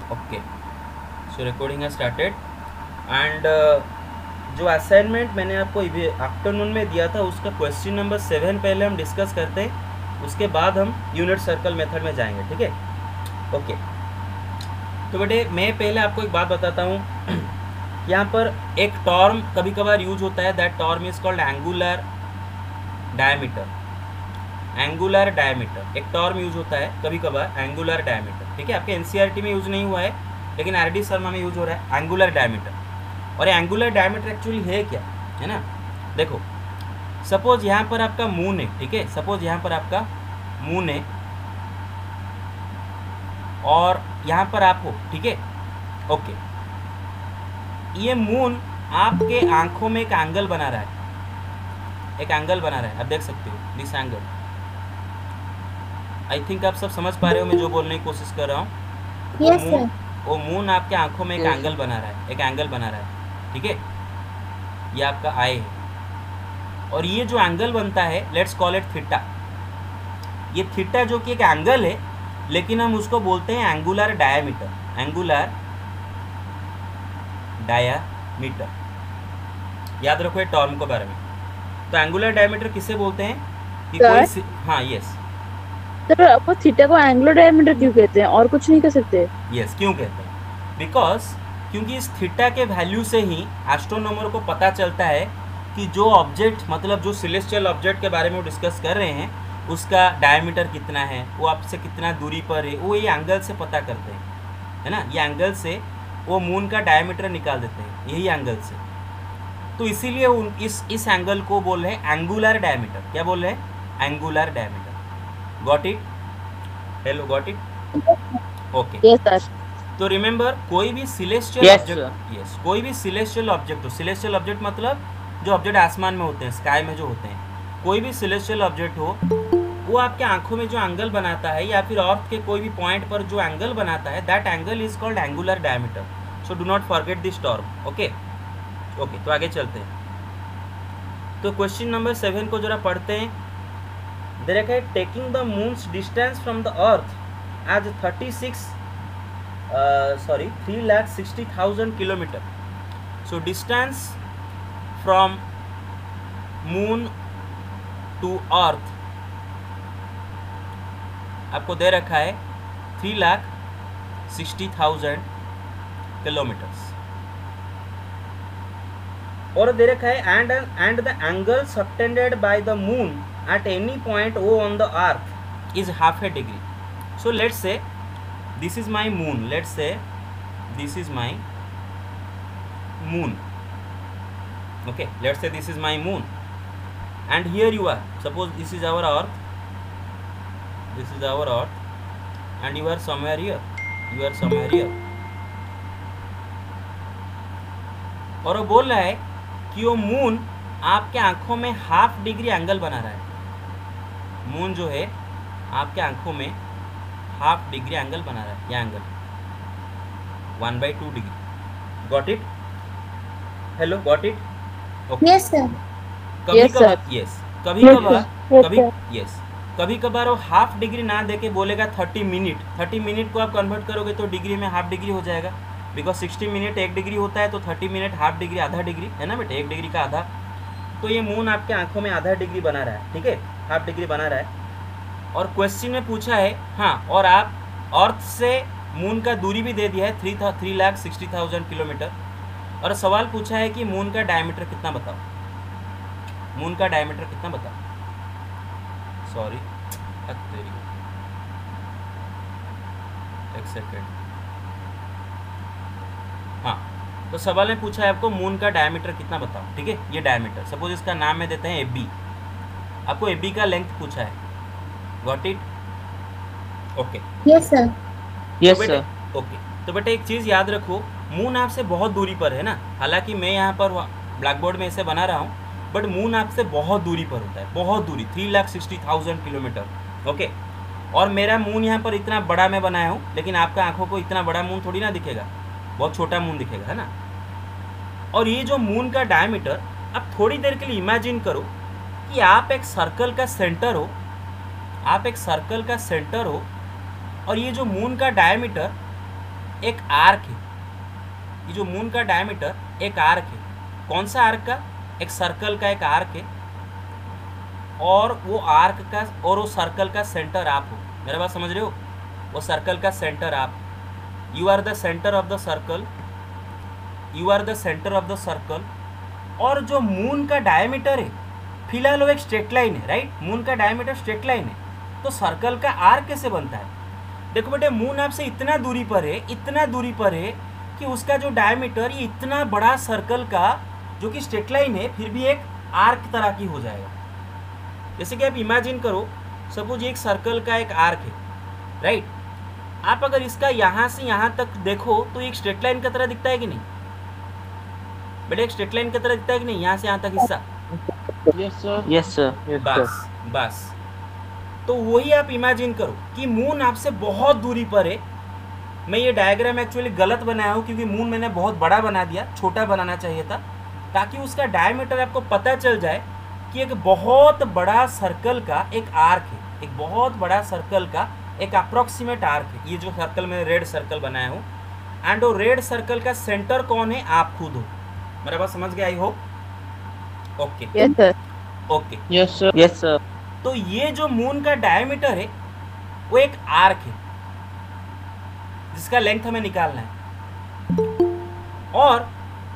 Okay, so recording है started. And जो assignment मैंने आपको आफ्टरनून में दिया था उसका क्वेश्चन नंबर 7 पहले हम डिस्कस करते हैं, उसके बाद हम यूनिट सर्कल मेथड में जाएंगे, ठीक है। ओके, तो बेटे मैं पहले आपको एक बात बताता हूँ। यहाँ पर एक टर्म कभी कभार यूज होता है, that term is called angular diameter. Angular diameter एक टर्म यूज होता है कभी कभार, एंगुलर डायमीटर, ठीक है। आपके एनसीईआरटी में यूज नहीं हुआ है लेकिन आरडी शर्मा में यूज हो रहा है एंगुलर डायमीटर। और एंगुलर डायमीटर एक्चुअली है क्या, है ना। देखो सपोज यहाँ पर आपका मून है, ठीक है। सपोज यहाँ पर आपका मून है और यहाँ पर आप हो, ठीक है। ओके, ये मून आपके आंखों में एक एंगल बना रहा है, एक एंगल बना रहा है, आप देख सकते हो दिस एंगल। आई थिंक आप सब समझ पा रहे हो मैं जो बोलने की कोशिश कर रहा हूँ। Yes sir. वो मून आपके आंखों में एक Yes. एंगल बना रहा है, एक एंगल बना रहा है, ठीक है। ये आपका आई है और ये जो एंगल बनता है लेट्स कॉल इट थीटा। ये थीटा जो कि एक एंगल है लेकिन हम उसको बोलते हैं एंगुलर डायामीटर, एंगुलर डायामीटर। याद रखो ये टर्म के बारे में। तो एंगुलर डायमीटर किसे बोलते हैं कि सर? कोई हाँ यस सर वो थीटा को एंगुलर डायमीटर क्यों कहते हैं, और कुछ नहीं कर सकते? यस क्यों कहते हैं, बिकॉज क्योंकि इस थीटा के वैल्यू से ही एस्ट्रोनॉमर को पता चलता है कि जो ऑब्जेक्ट, मतलब जो सेलेस्टियल ऑब्जेक्ट के बारे में वो डिस्कस कर रहे हैं उसका डायमीटर कितना है, वो आपसे कितना दूरी पर है, वो ये एंगल से पता करते हैं, है ना। ये एंगल से वो मून का डायमीटर निकाल देते हैं, यही एंगल से। तो इसीलिए इस एंगल को बोल रहे हैं एंगुलर डायमीटर। क्या बोल रहे हैं, angular diameter. Got it, hello got it, okay. Yes sir. तो रिमेंबर कोई भी celestial Yes, object, sir. Yes कोई भी सिलेस्टियल ऑब्जेक्ट हो, सिलेस्टियल ऑब्जेक्ट मतलब जो ऑब्जेक्ट आसमान में होते हैं, स्काई में जो होते हैं, कोई भी सिलेस्टियल ऑब्जेक्ट हो वो आपके आंखों में जो एंगल बनाता है या फिर अर्थ के कोई भी पॉइंट पर जो एंगल बनाता है, that angle is called angular diameter. So do not forget this term, okay. Okay, तो आगे चलते हैं। तो क्वेश्चन नंबर 7 को जरा पढ़ते हैं। दे रखा है taking the moon's distance from the earth as 3,60,000 kilometre. So distance from moon to earth आपको दे रखा है 3,60,000 किलोमीटर्स, और दे रखा है and the angle subtended by the moon at any point O on the earth is half a degree. So let's say this is my moon, let's say this is my moon, okay, let's say this is my moon and here you are, suppose this is our earth, this is our earth and you are somewhere here, you are somewhere here। और वो बोल रहा है कि वो moon आपके आंखों में हाफ डिग्री एंगल बना रहा है। मून जो है आपके आंखों में हाफ डिग्री एंगल बना रहा है, यह angle 1/2 degree. Got it, hello got it, okay. Yes sir. कभी Yes, कभार sir. यस, कभी Yes, कभार sir. कभी यस कभी कभार वो हाफ डिग्री ना दे के बोलेगा 30 मिनट। 30 मिनट को आप कन्वर्ट करोगे तो डिग्री में हाफ डिग्री हो जाएगा, बिकॉज 60 मिनट 1 डिग्री होता है, तो 30 मिनट हाफ डिग्री, आधा डिग्री, है ना बेटे, 1 डिग्री का आधा। तो ये मून आपके आंखों में आधा डिग्री बना रहा है, ठीक है, हाफ डिग्री बना रहा है। और क्वेश्चन में पूछा है, हाँ, और आप अर्थ से मून का दूरी भी दे दिया है 3,60,000 किलोमीटर, और सवाल पूछा है कि मून का डायमीटर कितना बताओ, मून का डायमीटर कितना बताओ। सॉरी, एक सेकेंड, हाँ, तो सवाल में पूछा है आपको मून का डायमीटर कितना बताओ, ठीक है। ये डायमीटर, सपोज इसका नाम में देते हैं AB, आपको AB का लेंथ पूछा है। Got it, okay. Yes, sir. Yes, तो sir. बेटे ओके, तो बेटे एक चीज़ याद रखो, मून आपसे बहुत दूरी पर है ना। हालांकि मैं यहाँ पर ब्लैक बोर्ड में इसे बना रहा हूँ, बट मून आपसे बहुत दूरी पर होता है, बहुत दूरी, 3,60,000 किलोमीटर, ओके। और मेरा मून यहाँ पर इतना बड़ा मैं बनाया हूँ, लेकिन आपका आंखों को इतना बड़ा मून थोड़ी ना दिखेगा, बहुत छोटा मून दिखेगा, है ना। और ये जो मून का डायमीटर, अब थोड़ी देर के लिए इमेजिन करो कि आप एक सर्कल का सेंटर हो, आप एक सर्कल का सेंटर हो, और ये जो मून का डायमीटर एक आर्क है, ये जो मून का डायमीटर एक आर्क है। कौन सा आर्क का? एक सर्कल का एक आर्क है, और वो आर्क का और वो सर्कल का सेंटर आप हो। मेरा बात समझ रहे हो? वो सर्कल का सेंटर आप, you are the centre of the circle, you are the centre of the circle. और जो मून का डायमीटर है, फिलहाल वो एक स्ट्रेट लाइन है, राइट? मून का डायमीटर स्ट्रेट लाइन है, तो सर्कल का आर्क कैसे बनता है? देखो बेटे, मून आपसे इतना दूरी पर है, इतना दूरी पर है कि उसका जो डायमीटर ये इतना बड़ा सर्कल का जो कि स्ट्रेट लाइन है फिर भी एक आर्क तरह की हो जाएगा। जैसे कि आप इमेजिन करो, सपोज एक सर्कल का एक आर्क है, राइट? आप अगर इसका यहाँ से यहाँ तक देखो तो एक स्ट्रेट लाइन की तरह दिखता है कि नहीं बेटे? एक स्ट्रेट लाइन की तरह दिखता है कि नहीं? यहाँ से यहाँ तक हिस्सा। Yes sir. बस बस, तो वही आप इमेजिन करो कि मून आपसे बहुत दूरी पर है। मैं ये डायग्राम एक्चुअली गलत बनाया हूँ क्योंकि मून मैंने बहुत बड़ा बना दिया, छोटा बनाना चाहिए था, ताकि उसका डायमीटर आपको पता चल जाए कि एक बहुत बड़ा सर्कल का एक आर्क है, एक बहुत बड़ा सर्कल का एक अप्रोक्सीमेट आर्क है। ये जो सर्कल में रेड सर्कल बनाया हूँ, एंड वो रेड सर्कल का सेंटर कौन है? आप खुद हो। मेरा बात समझ गया? I hope. Okay yes sir. Okay, yes sir. तो ये जो मून का डायमीटर है वो एक आर्क है जिसका लेंथ हमें निकालना है, और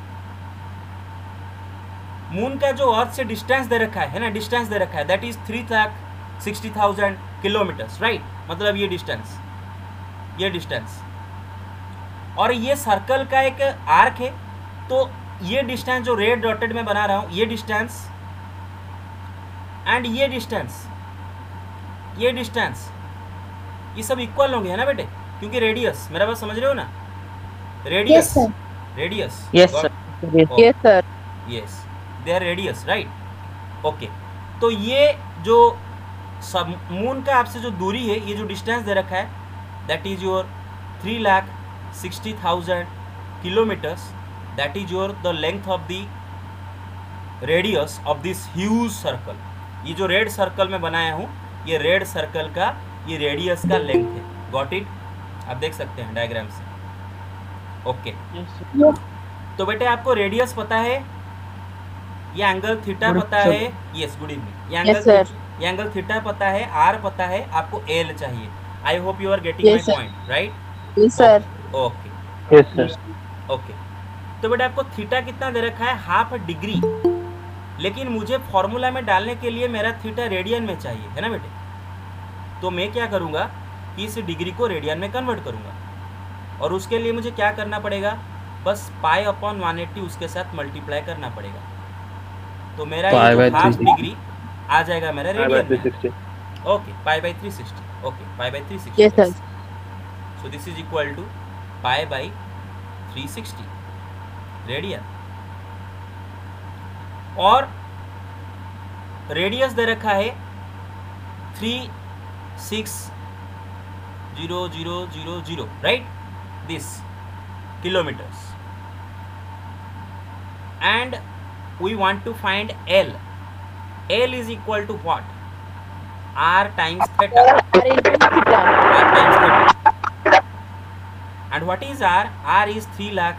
मून का जो अर्थ से डिस्टेंस दे रखा है ना, डिस्टेंस दे रखा है, दैट इज 3,60,000 किलोमीटर्स, राइट? मतलब ये डिस्टेंस, ये डिस्टेंस, और ये सर्कल का एक आर्क है। तो ये डिस्टेंस जो रेड डॉटेड में बना रहा हूँ, ये डिस्टेंस एंड ये डिस्टेंस, ये डिस्टेंस, ये सब इक्वल होंगे, है ना बेटे? क्योंकि रेडियस, मेरा बात समझ रहे हो ना? Radius, radius, yes sir. Yes sir. Yes, they are radius, right? Okay, तो ये जो सब मून का आपसे जो दूरी है, ये जो डिस्टेंस दे रखा है, that is your 3,60,000 kilometres, that is your the length of the radius of this huge circle. ये जो रेड सर्कल में बनाया हूँ, ये रेड सर्कल का ये रेडियस का लेंथ है। Got it? आप देख सकते हैं डायग्राम से। ओके, तो बेटे आपको रेडियस पता है, ये एंगल थीटा पता है। Yes, good evening. ये एंगल थीटा पता है, आर पता है, आपको एल चाहिए। I hope you are getting my point, right? Yes sir. Okay, yes sir. Okay, तो बेटा आपको थीटा कितना दे रखा है? हाफ डिग्री, लेकिन मुझे फॉर्मूला में डालने के लिए मेरा थीटा रेडियन में चाहिए, है ना बेटे? तो मैं क्या करूँगा कि इस डिग्री को रेडियन में कन्वर्ट करूँगा, और उसके लिए मुझे क्या करना पड़ेगा? बस पाई अपॉन 180 उसके साथ मल्टीप्लाई करना पड़ेगा। तो मेरा ये हाफ डिग्री आ जाएगा मेरा रेडियन में। Okay, pi by 360। Okay, pi by 360। Yes sir. So this is equal to pi by 360 radian, और रेडियस दे रखा है 360,000, right? This kilometres, and we want to find L. L is equal to what? R times theta. R times theta. And what is R? R is 3 lakh.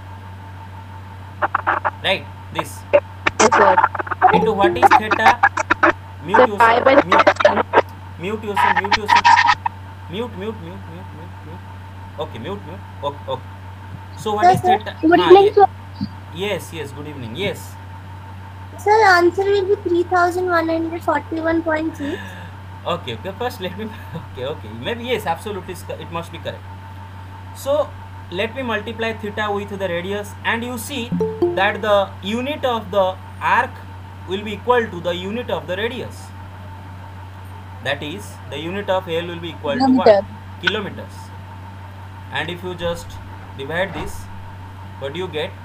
Right? This. Yes sir. Into what is theta? Mute yourself. Mute yourself. Mute yourself. Mute. Okay, mute. Okay. So what is theta? Yes. Good evening. Yes. Sir, answer will be 3,141.6. Okay. First, let me. Okay. Maybe yes, absolutely, it must be correct. So let me multiply theta with the radius, and you see that the unit of the arc will be equal to the unit of the radius. That is, the unit of L will be equal to what? Kilometers. And if you just divide this, what do you get?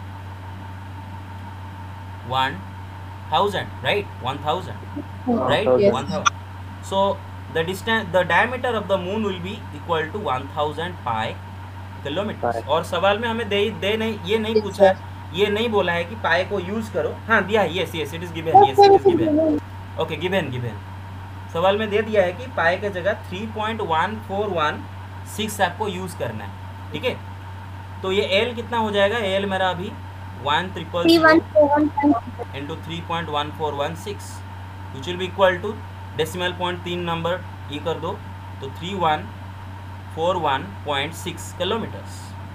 1,000, right? 1,000, right? Yes. 1,000. So the distance, the diameter of the moon will be equal to 1,000 pi kilometers. और सवाल में हमें दे नहीं, ये नहीं पूछा है, ये नहीं बोला है कि पाई को यूज करो। हाँ, दिया है, yes, it is given, yes, it is given. Okay, given. सवाल में दे दिया है कि पाई के जगह 3.1416 आपको यूज करना है, ठीक है? तो ये एल कितना हो जाएगा, एल मेरा अभी 1,000 into 3.1416 which will be equal to decimal point 3 number ये कर दो तो 3141.6 किलोमीटर्स।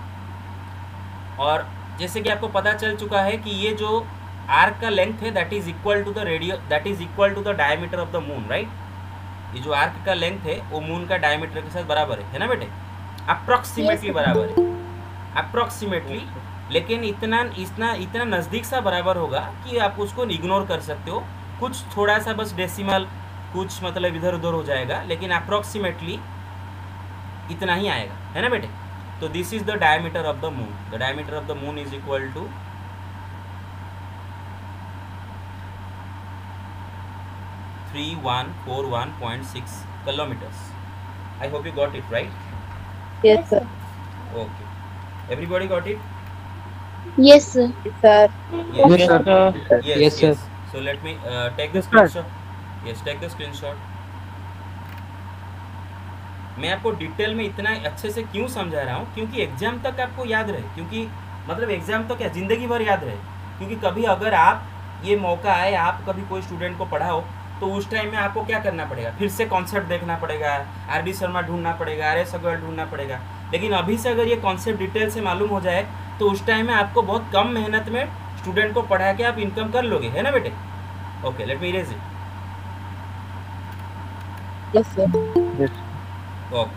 और जैसे कि आपको पता चल चुका है कि ये जो आर्क का लेंथ है that is equal to the radius, that is equal to the diameter of the moon, right. ये जो आर्क का लेंथ है वो मून का डायमीटर के साथ बराबर है ना बेटे, अप्रोक्सीमेटली बराबर है, अप्रोक्सीमेटली। लेकिन इतना इतना इतना नज़दीक सा बराबर होगा कि आप उसको इग्नोर कर सकते हो, कुछ थोड़ा सा बस डेसिमल कुछ मतलब इधर उधर हो जाएगा, लेकिन अप्रोक्सीमेटली इतना ही आएगा, है ना बेटे। तो this is the diameter of the moon, the diameter of the moon is equal to 3141.6 kilometers. I hope you got it right. Yes, sir. Okay. Everybody got it? Yes, sir. Sir. Yes, Yes, sir. Yes, Yes, sir. So let me take the Yes, sir. screenshot. Yes, take the screenshot. मैं आपको detail में इतना अच्छे से क्यों समझा रहा हूँ, क्योंकि एग्जाम तक आपको याद रहे, क्योंकि मतलब एग्जाम तो क्या ज़िंदगी भर याद रहे। क्योंकि कभी अगर आप ये मौका आए, आप कभी कोई स्टूडेंट को पढ़ाओ तो उस टाइम में आपको क्या करना पड़ेगा, फिर से कॉन्सेप्ट देखना पड़ेगा, आर.डी. शर्मा ढूंढना पड़ेगा, आर.एस. अग्रवाल ढूंढना पड़ेगा। लेकिन अभी से अगर ये कॉन्सेप्ट डिटेल से मालूम हो जाए तो उस टाइम में आपको बहुत कम मेहनत में स्टूडेंट को पढ़ा के आप इनकम कर लोगे, है ना बेटे। Okay, let me erase it. Yes, sir. Yes. Okay,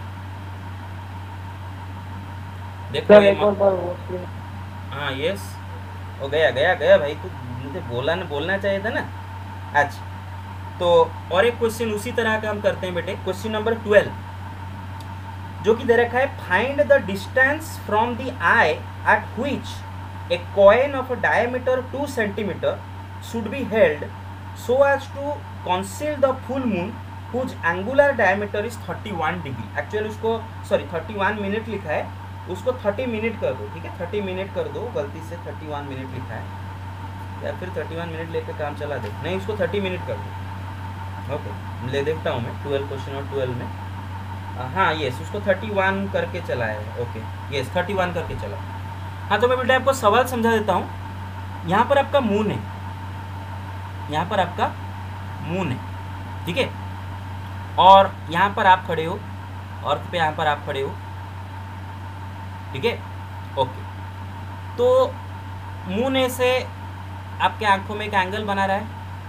देखो सर ये एक और बार वो हाँ यस, ओ गया गया गया भाई, तू मुझे बोलना चाहिए था ना। अच्छा, तो और एक क्वेश्चन उसी तरह का हम करते हैं बेटे, क्वेश्चन नंबर 12 जो कि दे रखा है, find the distance from the eye at which a coin of a diameter 2 centimetre should be held so as to conceal the full moon whose angular diameter is 31 degree. Actually उसको 31 minute लिखा है, उसको 30 minute कर दो, ठीक है, 30 minute कर दो, गलती से 31 मिनट लिखा है, या फिर 31 मिनट लेकर काम चला दे, नहीं उसको 30 मिनट कर दो। ओके, ले देखता हूँ मैं 12 क्वेश्चन और 12 में, हाँ यस उसको 31 करके चला है। ओके यस 31 करके चला। हाँ तो मैं बेटा आपको सवाल समझा देता हूँ। यहाँ पर आपका मून है, यहाँ पर आपका मून है, ठीक है, और यहाँ पर आप खड़े हो, अर्थ पे यहाँ पर आप खड़े हो, ठीक है। ओके, तो मून ऐसे आपके आंखों में एक एंगल बना रहा है,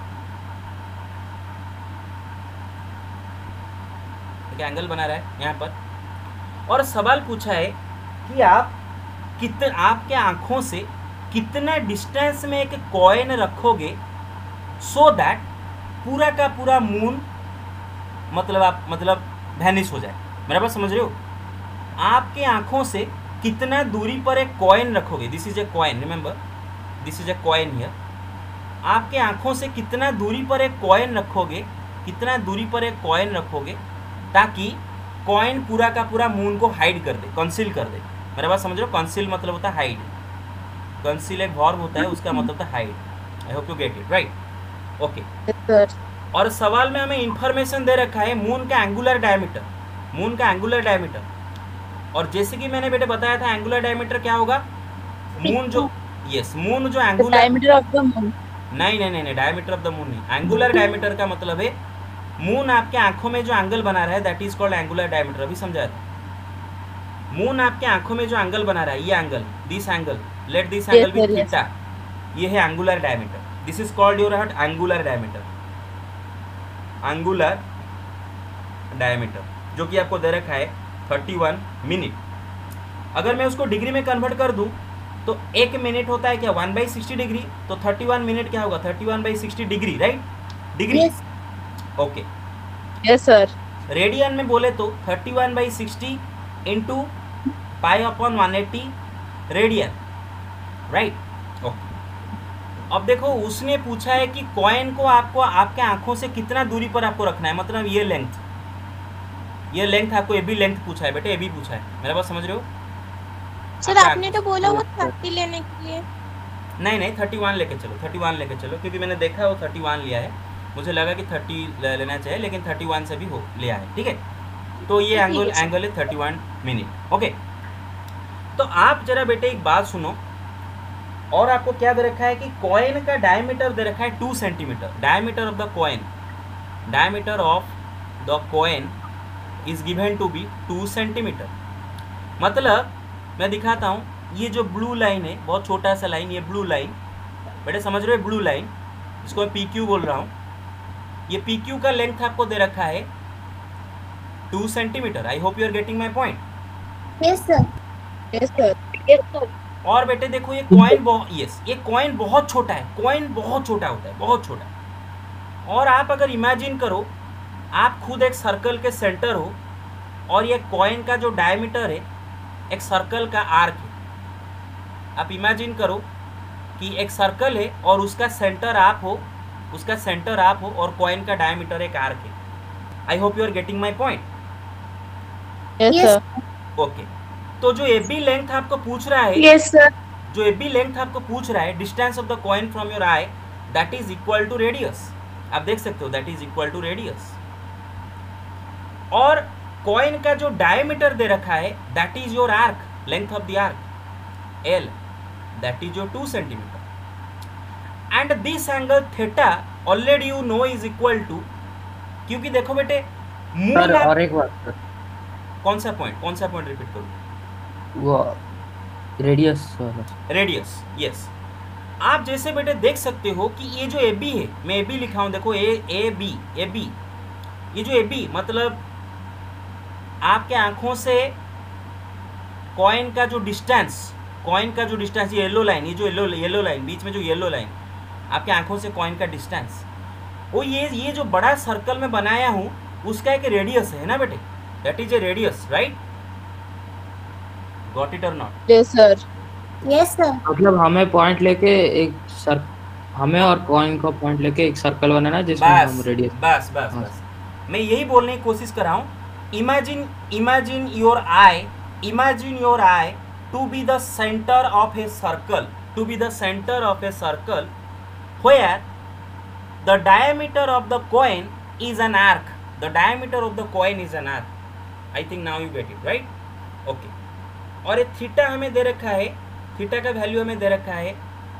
एक एंगल बना रहा है यहाँ पर, और सवाल पूछा है कि आप आपके आंखों से कितने डिस्टेंस में एक कॉइन रखोगे सो दैट पूरा का पूरा मून मतलब वैनिश हो जाए। मेरा बात समझ रहे हो, आपके आंखों से कितना दूरी पर एक कॉइन रखोगे, this is a coin, remember this is a coin here. आपके आंखों से कितना दूरी पर एक कॉइन रखोगे, कितना दूरी पर एक कॉइन रखोगे ताकि कॉइन पूरा का पूरा मून को हाइड कर दे, कंसील कर दे। मेरा बात समझ रहे हो, कंसील मतलब होता है हाइड, कंसील एक वर्ब होता है, उसका मतलब होता है hide. I hope you get it right. Okay, और सवाल में हमें इंफॉर्मेशन दे रखा है मून का एंगुलर डायमीटर, मून का एंगुलर डायमीटर। और जैसे कि मैंने बेटे बताया था एंगुलर डायमीटर क्या होगा, मून जो यस मून जो angular diameter of the moon, नहीं डायमीटर ऑफ द मून नहीं, एंगुलर डायमीटर का मतलब है मून आपके आंखों में जो एंगल बना रहा है that is called angular diameter. अभी समझाया था, मून आपके आंखों में जो एंगल बना रहा है, ये angle, this angle, let this angle be theta, ये है angular diameter, this is called your heart angular diameter, angular diameter जो कि आपको दे रखा है 31 मिनट। अगर मैं उसको डिग्री में कन्वर्ट कर दूं तो 1 मिनट होता है क्या 1/60 डिग्री, तो 31 मिनट क्या होगा 31/60 degree, right, degree. Okay yes sir. Radian में बोले तो 31/60 इंटू π/180 रेडियन, राइट। ओके, अब देखो उसने पूछा है कि कॉइन को आपको आपके आंखों से कितना दूरी पर आपको रखना है, मतलब ये लेंथ आपको ए बी लेंथ पूछा है बेटे, ए बी पूछा है। मेरा बात समझ रहे हो सर? आपने तो बोला वो 30 लेने के लिए। नहीं 31 लेके चलो, 31 लेके चलो, क्योंकि मैंने देखा वो 31 लिया है, मुझे लगा कि 30 लेना चाहिए, लेकिन 31 से भी हो लिया है, ठीक है। तो ये एंगल है 31 मिनट। ओके, तो आप जरा बेटे एक बात सुनो, और आपको क्या दे रखा है कि कॉइन का डायमीटर दे रखा है 2 centimetre. Diameter of the coin, diameter of the coin is given to be 2 centimetre. मतलब मैं दिखाता हूँ, ये जो ब्लू लाइन है, बहुत छोटा सा लाइन, ये ब्लू लाइन बेटे समझ रहे हो, ब्लू लाइन जिसको मैं PQ बोल रहा हूँ, ये PQ का लेंथ आपको दे रखा है 2 centimetre. I hope you are getting my point. Yes sir. Yes sir, yes sir. और बेटे देखो ये कॉइन यस, ये कॉइन बहुत छोटा है, कॉइन बहुत छोटा होता है, बहुत छोटा। और आप अगर इमेजिन करो, आप खुद एक सर्कल के सेंटर हो और ये कॉइन का जो डायमीटर है एक सर्कल का आर्क है। आप इमेजिन करो कि एक सर्कल है और उसका सेंटर आप हो, उसका सेंटर आप हो और कॉइन का डायमीटर एक आर्क है। I hope you are getting my point. Yes Yes. Sir. Okay, तो जो AB लेंथ आपको पूछ रहा है, यस सर। जो AB लेंथ आपको पूछ रहा है, distance of the coin from your eye, that is equal to radius. आप देख सकते हो that is equal to radius. और कॉइन का जो डायमीटर दे रखा है that is your arc, length of the arc L, that is your 2 centimetre. And this angle theta already you know is equal to, क्योंकि देखो बेटे मून सर और एक बात सर, कौन सा पॉइंट रिपीट करूँ? वो रेडियस वाला। Radius, yes. आप जैसे बेटे देख सकते हो कि ये जो AB है, मैं AB लिखा हूँ, देखो AB, ये जो AB मतलब आपके आंखों से कॉइन का जो डिस्टेंस, ये येलो लाइन, ये जो येलो लाइन, बीच में जो येलो लाइन, आपके आंखों से कॉइन का डिस्टेंस, वो ये जो बड़ा सर्कल में बनाया हूँ उसका एक रेडियस है ना बेटे, that is a radius, right? Got it और not? Yes sir. Yes sir. मतलब हमें पॉइंट लेके एक सर, हमें और कॉइन को पॉइंट लेके एक सर्कल बनाना जिसमें हम रेडियस। बस मैं यही बोलने की कोशिश कर रहा हूँ। Imagine your eye to be the centre of a circle, where the diameter of the coin is an arc. I think now you get it, right? Okay. और ये थीटा हमें दे रखा है, थीटा का वैल्यू हमें दे रखा है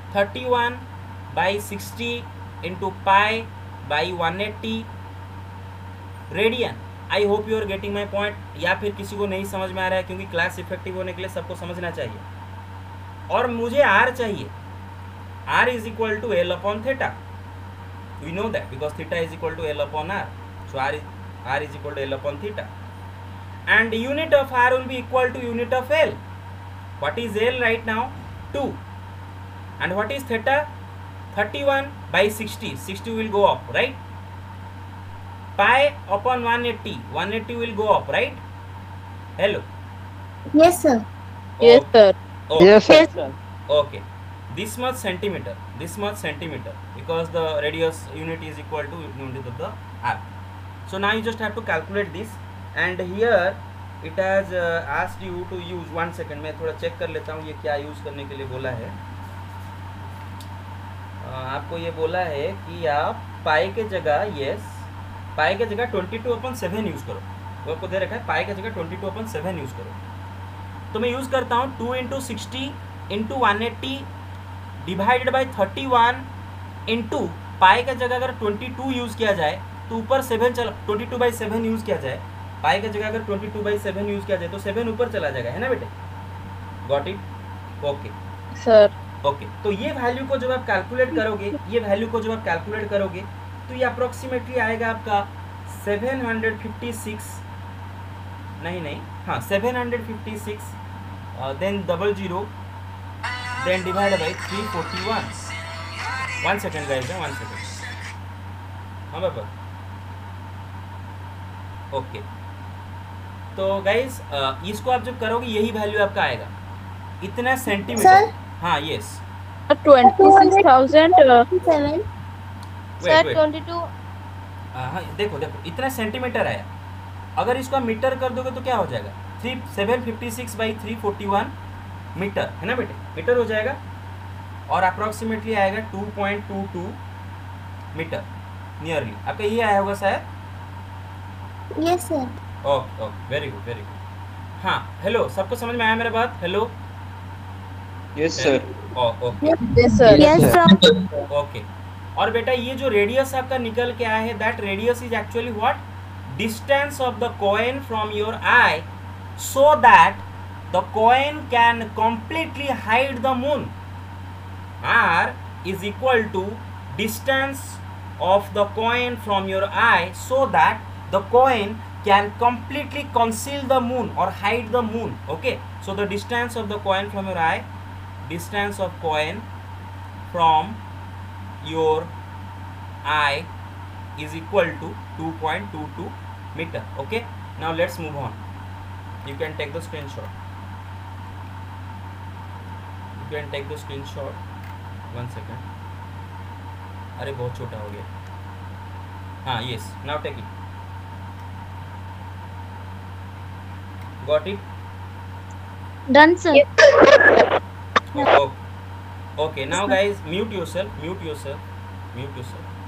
31/60 into pi by 180 radian. I hope you are getting my point. या फिर किसी को नहीं समझ में आ रहा है, क्योंकि क्लास इफेक्टिव होने के लिए सबको समझना चाहिए। और मुझे R चाहिए, R is equal to L upon theta. We know that because theta is equal to L upon R, so R is equal to L upon theta. And unit of R will be equal to unit of L. What is L right now? 2. And what is theta? 31/60. 60 will go up, right? Pi upon 180. 180 will go up, right? Hello. Yes sir. Yes sir. Okay. Yes, Yes sir. Okay. This much centimeter. Because the radius unit is equal to unit of the R. So now you just have to calculate this. And here it has asked you to use, 1 second मैं थोड़ा check कर लेता हूँ ये क्या use करने के लिए बोला है। आपको ये बोला है कि आप पाई के जगह, पाई के जगह 22/7 यूज़ करो। वो आपको दे रखा है पाई के जगह 22/7 यूज़ करो। तो मैं यूज़ करता हूँ 2 × 60 × 180 डिवाइडेड बाई 31 इंटू पाई के जगह अगर 22 यूज़ किया जाए तो ऊपर 7 चला, 22/7 यूज़ किया जाए, पाई की जगह अगर 22/7 यूज़ किया जाए तो 7 ऊपर चला जाएगा, है ना बेटे? Got it? Okay sir. Okay. तो ये वैल्यू को जब आप कैलकुलेट करोगे, तो ये अप्रोक्सीमेटली आएगा आपका 756, नहीं हाँ 756 then 00 then divide by 341। 1 second guys, 1 second. हाँ बाबा, ओके। तो गाइस इसको आप जब करोगे यही वैल्यू आपका आएगा, इतना सेंटीमीटर। Sir? हाँ यस 26,000। 7. Sir, 22. हाँ देखो इतना सेंटीमीटर आया। अगर इसको आप मीटर कर दोगे तो क्या हो जाएगा? 756/341 मीटर, है ना बेटे? मीटर हो जाएगा और अप्रॉक्सीमेटली आएगा 2.22 मीटर नियरली। आपका ये आया होगा शायद। Yes sir. Okay very good. हाँ हेलो, सबको समझ में आया मेरा बात? Hello yes sir. Okay yes sir. Yes, sir. Okay. और बेटा ये जो रेडियस आपका निकल के आया है, that radius is actually what, distance of the coin from your eye so that the coin can completely hide the moon. R is equal to distance of the coin from your eye so that the coin can completely conceal the moon or hide the moon. Okay, so the distance of the coin from your eye, distance of coin from your eye is equal to 2.22 meter. Okay, now let's move on. You can take the screenshot. You can take the screenshot. 1 second. अरे बहुत छोटा हो गया। हाँ, yes, now take it. Got it? Done, sir. Okay, now guys, mute yourself. Okay.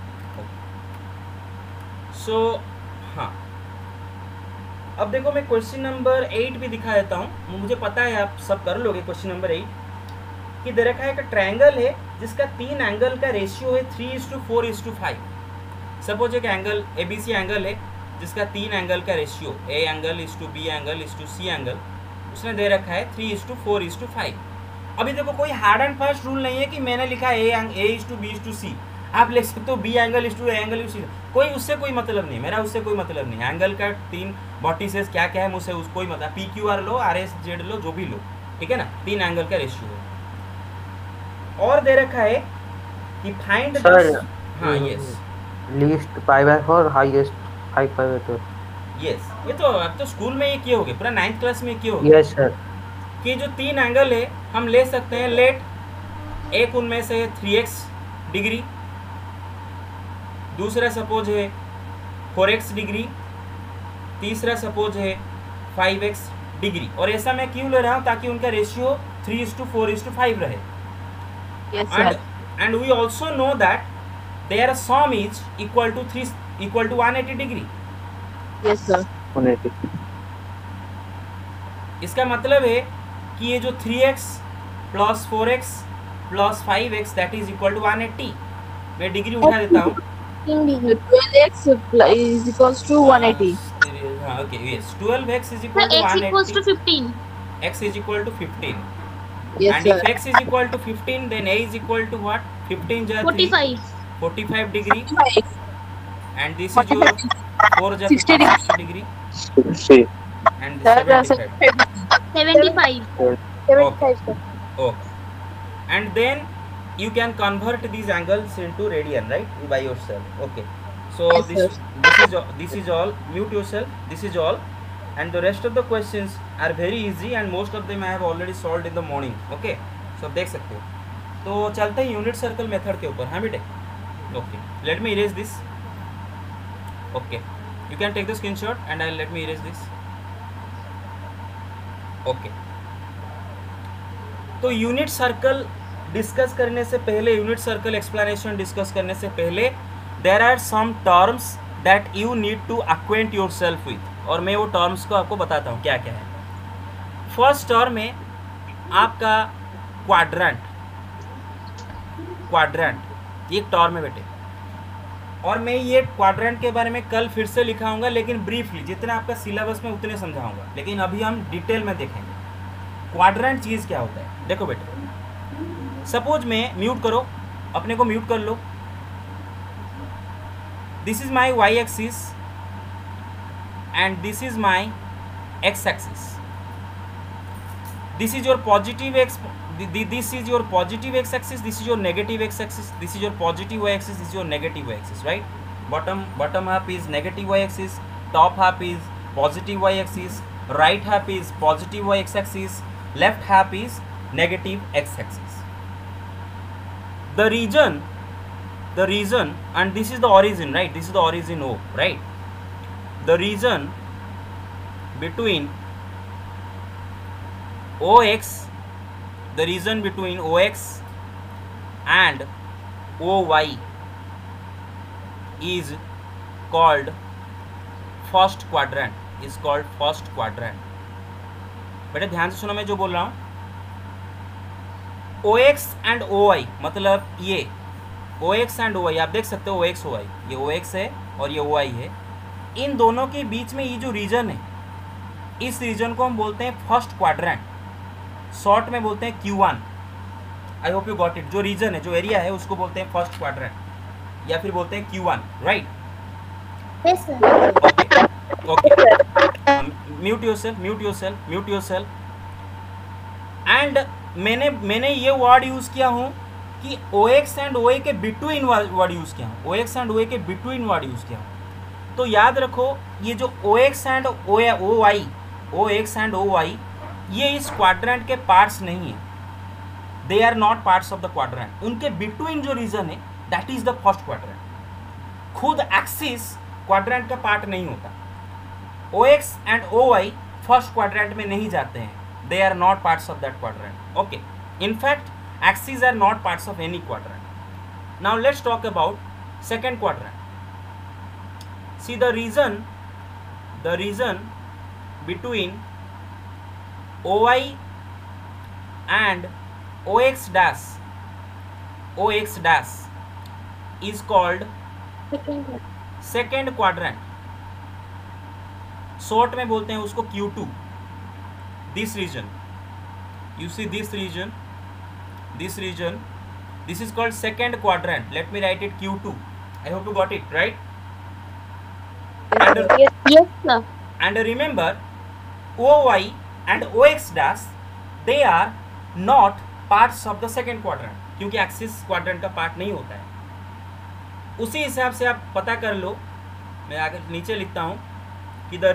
So हाँ, अब देखो मैं क्वेश्चन नंबर 8 भी दिखा देता हूँ। मुझे पता है आप सब कर लोगे क्वेश्चन नंबर 8 कि दे रखा है कि ट्रायंगल है जिसका 3 एंगल का रेशियो है 3:4:5। सपोज एक एंगल ABC एंगल है जिसका 3 एंगल का ratio A angle is to B angle is to C angle, उसने दे रखा है 3:4:5। अभी देखो कोई हार्ड एंड फास्ट रूल नहीं है कि मैंने लिखा है A is to B is to C, आप लिख सकते हो B angle is to A angle is to C। कोई उससे कोई मतलब नहीं, मेरा उससे कोई मतलब नहीं। एंगल का 3 वर्टिसेस क्या क्या है मुझसे उसको कोई मतलब, PQR लो, RSZ लो, जो भी लो, ठीक है ना, 3 एंगल का रेशियो है। और दे रखा है कि फाइंड सर, हाँ यस लीस्ट π/4 हाईएस्ट 5/2। यस, ये तो अब तो स्कूल में ये किए होगे, पूरा 9th क्लास में किए होगे। Yes sir. कि जो 3 एंगल है हम ले सकते हैं, लेट एक उनमें से है 3x डिग्री, दूसरा सपोज है 4x डिग्री, तीसरा सपोज है 5x डिग्री। और ऐसा मैं क्यों ले रहा हूँ, ताकि उनका रेशियो 3:4:5 रहे। Yes, sir. And we also know that their sum is equal to 180 degree. Yes, sir. 180। इसका मतलब है कि ये जो 3x plus 4x plus 5x that is equal to 180। मैं डिग्री उठा देता हूँ। 12x is equals to 180. हाँ okay, yes, 12x is equal to X equals 180, to 15. x is equal to 15, Yes, and sir. if x is equal to 15 then a is equal to what, 15 ja 3 45. 45 degree, and this is your 4 ja 60 60 degree, 60। and this 75. 75. 75, sir. Okay. And then you can convert these angles into radian, right, by yourself. Okay. So Yes, this is all. Mute yourself. This is all, and the rest of the questions are very easy, and most of them I have already solved in the morning. Okay. So देख सकते हो। तो चलते हैं unit circle method के ऊपर। हाँ बेटे, okay, let me erase this. Okay, you can take the screenshot and I let me erase this. Okay, तो यूनिट सर्कल डिस्कस करने से पहले, यूनिट सर्कल एक्सप्लेनेशन डिस्कस करने से पहले, there are some terms that you need to acquaint yourself with, और मैं वो टर्म्स को आपको बताता हूँ क्या क्या है। फर्स्ट टर्म है आपका क्वाड्रेंट। क्वाड्रेंट एक टर्म है बेटे, और मैं ये क्वाड्रेंट के बारे में कल फिर से लिखाऊंगा, लेकिन ब्रीफली, जितना आपका सिलेबस में उतने समझाऊंगा, लेकिन अभी हम डिटेल में देखेंगे क्वाड्रेंट चीज़ क्या होता है। देखो बेटे, सपोज में म्यूट करो, अपने को म्यूट कर लो। This is my Y axis and this is my x axis. This is your positive X, this is your positive x axis, this is your negative x axis, this is your positive y axis, this is your negative y axis, right? Bottom half is negative y axis, top half is positive y axis, right half is positive y x axis, left half is negative x axis. The region and this is the origin, right? This is the origin O, right? The region between OX, the region between OX and OY is called first quadrant, is called first quadrant. बेटा ध्यान से सुनो मैं जो बोल रहा हूँ। OX and OI, मतलब ये OX एंड OI आप देख सकते हो, OX OI, ये OX है और ये OI है। इन दोनों के बीच में ये जो रीजन है, इस रीजन को हम बोलते हैं फर्स्ट क्वाड्रेंट, शॉर्ट में बोलते हैं Q1। I hope you got it. जो रीजन है, जो एरिया है, उसको बोलते हैं फर्स्ट क्वाड्रेंट या फिर बोलते हैं Q1, right? Yes, sir. Okay, mute yourself. And मैंने ये वर्ड यूज किया हूँ कि OX एंड OI के बिटवीन वर्ड यूज किया हूँ, OX एंड OI के बिटवीन वर्ड यूज किया हूँ। तो याद रखो, ये जो OX एंड OI, ये इस क्वाड्रेंट के पार्ट्स नहीं है, they are not parts of the quadrant. उनके बिटवीन जो रीजन है, that is the first quadrant. खुद एक्सिस क्वाड्रेंट का पार्ट नहीं होता। OX and OI first quadrant में नहीं जाते हैं, they are not parts of that quadrant. Okay, in fact axes are not parts of any quadrant. Now let's talk about second quadrant. See the reason between OI and OX dash is called second quadrant. Short में बोलते हैं उसको Q2. This region, you see this region, this is called second quadrant. Let me write it Q2. I hope you got it, right? Yes, sir. And remember, OY and OX dash, they are not parts of the second quadrant, क्योंकि axis quadrant का part नहीं होता है। उसी हिसाब से आप पता कर लो। मैं आगे नीचे लिखता हूँ कि the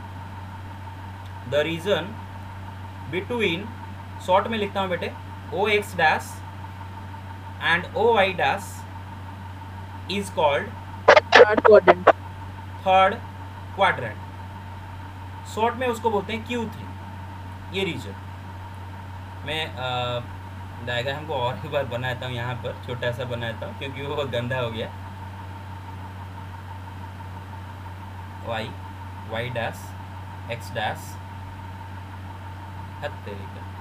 reason between, शॉर्ट में लिखता हूँ बेटे, OX dash and OY dash is called third quadrant. Third quadrant. Short में उसको बोलते हैं Q3, ये रीजन। मैं डायग्राम को और एक बार बनाता हूँ, यहाँ पर छोटा सा बनाता हूँ क्योंकि वो बहुत गंदा हो गया। Y dash, X dash, हद तेरी का।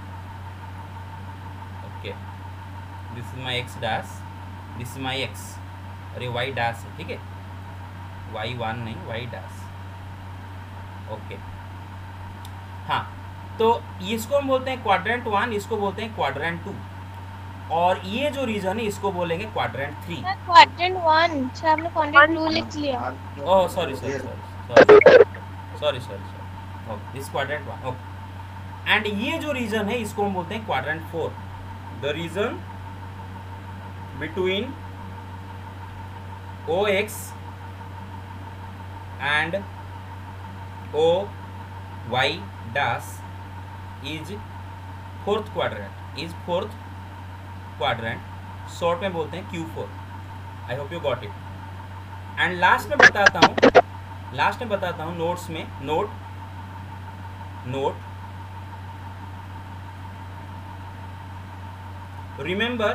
Okay, this is my X dash, this is my X, अरे Y dash है, ठीक है, Y1 नहीं, Y dash। ओके, हाँ, तो इसको हम बोलते हैं क्वाड्रेंट 1, इसको बोलते हैं क्वाड्रेंट 2, और ये जो रीजन है इसको बोलेंगे क्वाड्रेंट 3। क्वाड्रेंट 1, सर आपने क्वाड्रेंट 2 लिख लिया। Oh sorry, this quadrant 1। Okay, and ये जो रीजन है इसको हम बोलते हैं क्वाड्रेंट 4। The region between OX and OY dash is fourth quadrant, short में बोलते हैं Q4। I hope you got it. And last में बताता हूँ नोट्स में, note remember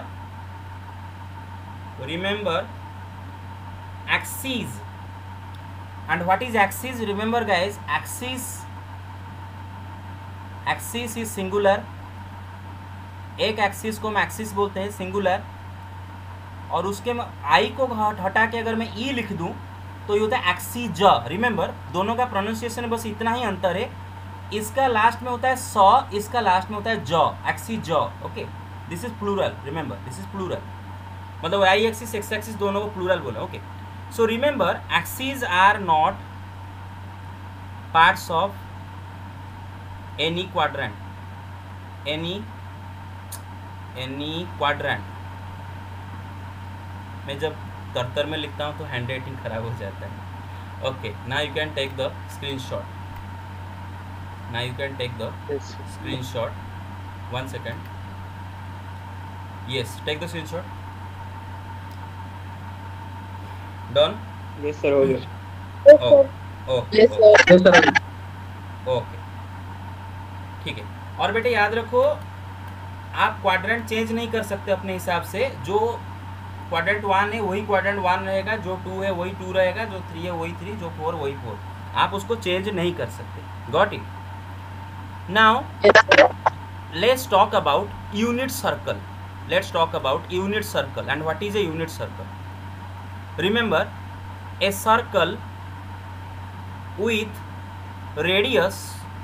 axis. And what is axis? Remember guys, axis is singular। एक axis को हम एक्सिस बोलते हैं सिंगुलर, और उसके आई को हटा के अगर मैं ई लिख दूं तो ये होता है एक्सीज। रिमेंबर, दोनों का प्रोनाउंसिएशन बस इतना ही अंतर है, इसका लास्ट में होता है स, इसका लास्ट में होता है ज, axes. Okay, this is plural, remember this is plural, मतलब आई एक्सिस एक्स एक्सिस दोनों को प्लूरल बोला। Okay, so remember axis are not parts of any quadrant, any quadrant. मैं जब तरतर में लिखता हूँ तो हैंड राइटिंग खराब हो जाता है। Okay, now you can take the screenshot, one second, yes, take the screenshot, done. Yes sir, हो गया। ओके, ठीक है। और बेटे याद रखो, आप क्वाड्रेंट चेंज नहीं कर सकते अपने हिसाब से। जो क्वाड्रेंट 1 है वही क्वाड्रेंट 1 रहेगा, जो 2 है वही 2 रहेगा, जो 3 है वही 3, जो 4 वही 4। आप उसको चेंज नहीं कर सकते। Got it? Now let's talk about unit circle. let's talk about unit circle. And what is a unit circle? Remember, a circle with radius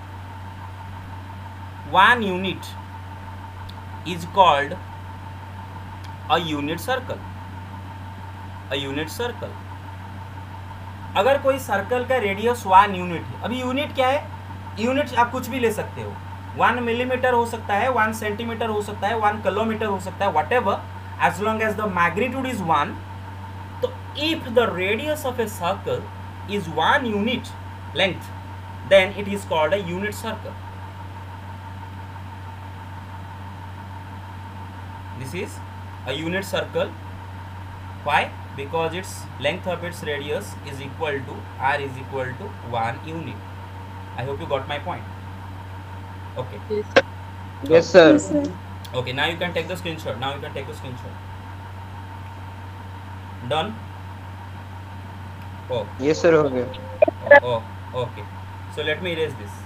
1 unit is called a unit circle. A unit circle. अगर कोई circle का radius 1 unit है, अभी unit क्या है? Unit आप कुछ भी ले सकते हो, 1 मिलीमीटर हो सकता है, 1 सेंटीमीटर हो सकता है, 1 किलोमीटर हो सकता है, whatever, as long as the magnitude is 1. तो if the radius of a circle is 1 unit length, then it is called a unit circle. This is a unit circle. Why? Because its length of its radius is equal to r is equal to 1 unit. I hope you got my point. Okay. Yes sir. Yes, sir. Okay, now you can take the screenshot. Now you can take the screenshot. Done? Oh, Yes sir, हो गया. oh, okay. So let me erase this.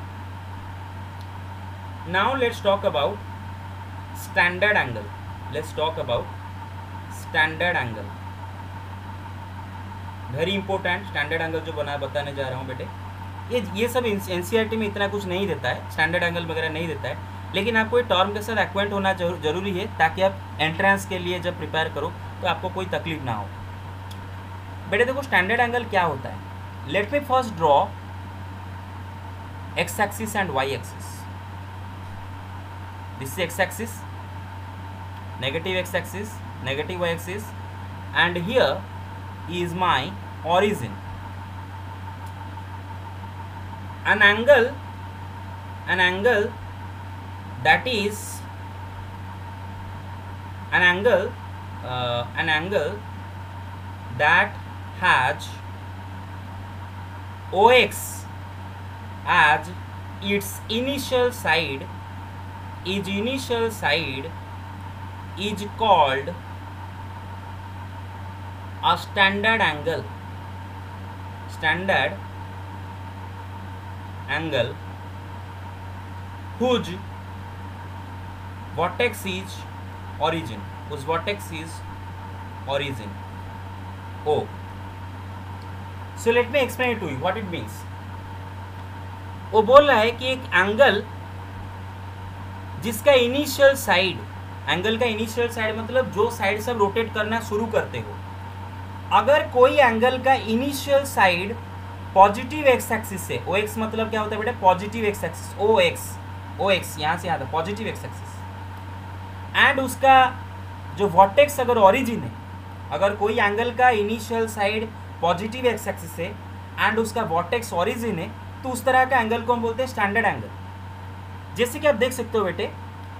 Now let's talk about standard angle. Let's talk about standard angle. Very important. Standard angle जो बताने जा रहा हूँ बेटे, ये सब एनसीईआरटी में इतना कुछ नहीं देता है, स्टैंडर्ड एंगल वगैरह नहीं देता है, लेकिन आपको ये टर्म के साथ एक्वेंट होना जरूरी है ताकि आप एंट्रेंस के लिए जब प्रिपेयर करो तो आपको कोई तकलीफ ना हो. बेटे देखो, स्टैंडर्ड एंगल क्या होता है. Let me first draw x axis and y axis. This is x axis, negative x axis, negative y-axis, and here is my origin. An angle that is an angle that has OX as its initial side is called a standard angle. Standard angle whose vertex is origin. Whose vertex is origin. O. So let me explain it to you what it means. वो बोल रहा है कि एक angle जिसका initial side, angle का initial side मतलब जो साइड से आप रोटेट करना शुरू करते हो, अगर कोई एंगल का initial side positive x axis से, ओ एक्स मतलब क्या होता है बेटा? Positive x axis, O X यहाँ से आता है पॉजिटिव एक्स एक्सिस, एंड उसका जो वर्टेक्स अगर ओरिजिन है, अगर कोई एंगल का initial side positive x axis से एंड उसका वर्टेक्स ओरिजिन है, तो उस तरह का एंगल को हम बोलते हैं स्टैंडर्ड एंगल. जैसे कि आप देख सकते हो बेटे,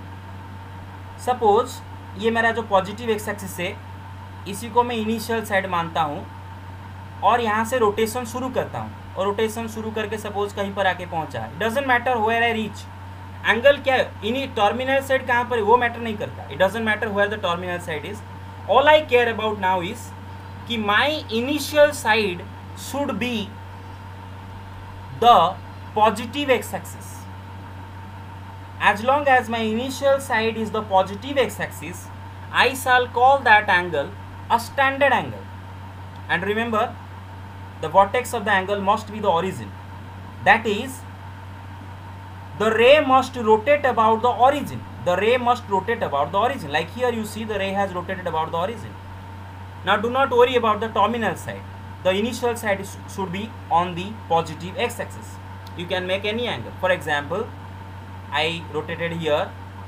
सपोज ये मेरा जो पॉजिटिव एक्स एक्सिस है, इसी को मैं इनिशियल साइड मानता हूँ और यहाँ से रोटेशन शुरू करता हूँ, और रोटेशन शुरू करके सपोज कहीं पर आके पहुँचा है. Doesn't matter where I reach. Angle क्या है, इन्हीं टर्मिनल साइड कहाँ पर है वो मैटर नहीं करता. It doesn't matter where the terminal side is. All I care about now is कि my initial side should be the positive x axis. As long as my initial side is the positive x-axis, I shall call that angle a standard angle. And remember, the vertex of the angle must be the origin. That is, the ray must rotate about the origin. The ray must rotate about the origin. Like here you see the ray has rotated about the origin. Now do not worry about the terminal side. The initial side should be on the positive x-axis. You can make any angle. For example, I rotated here,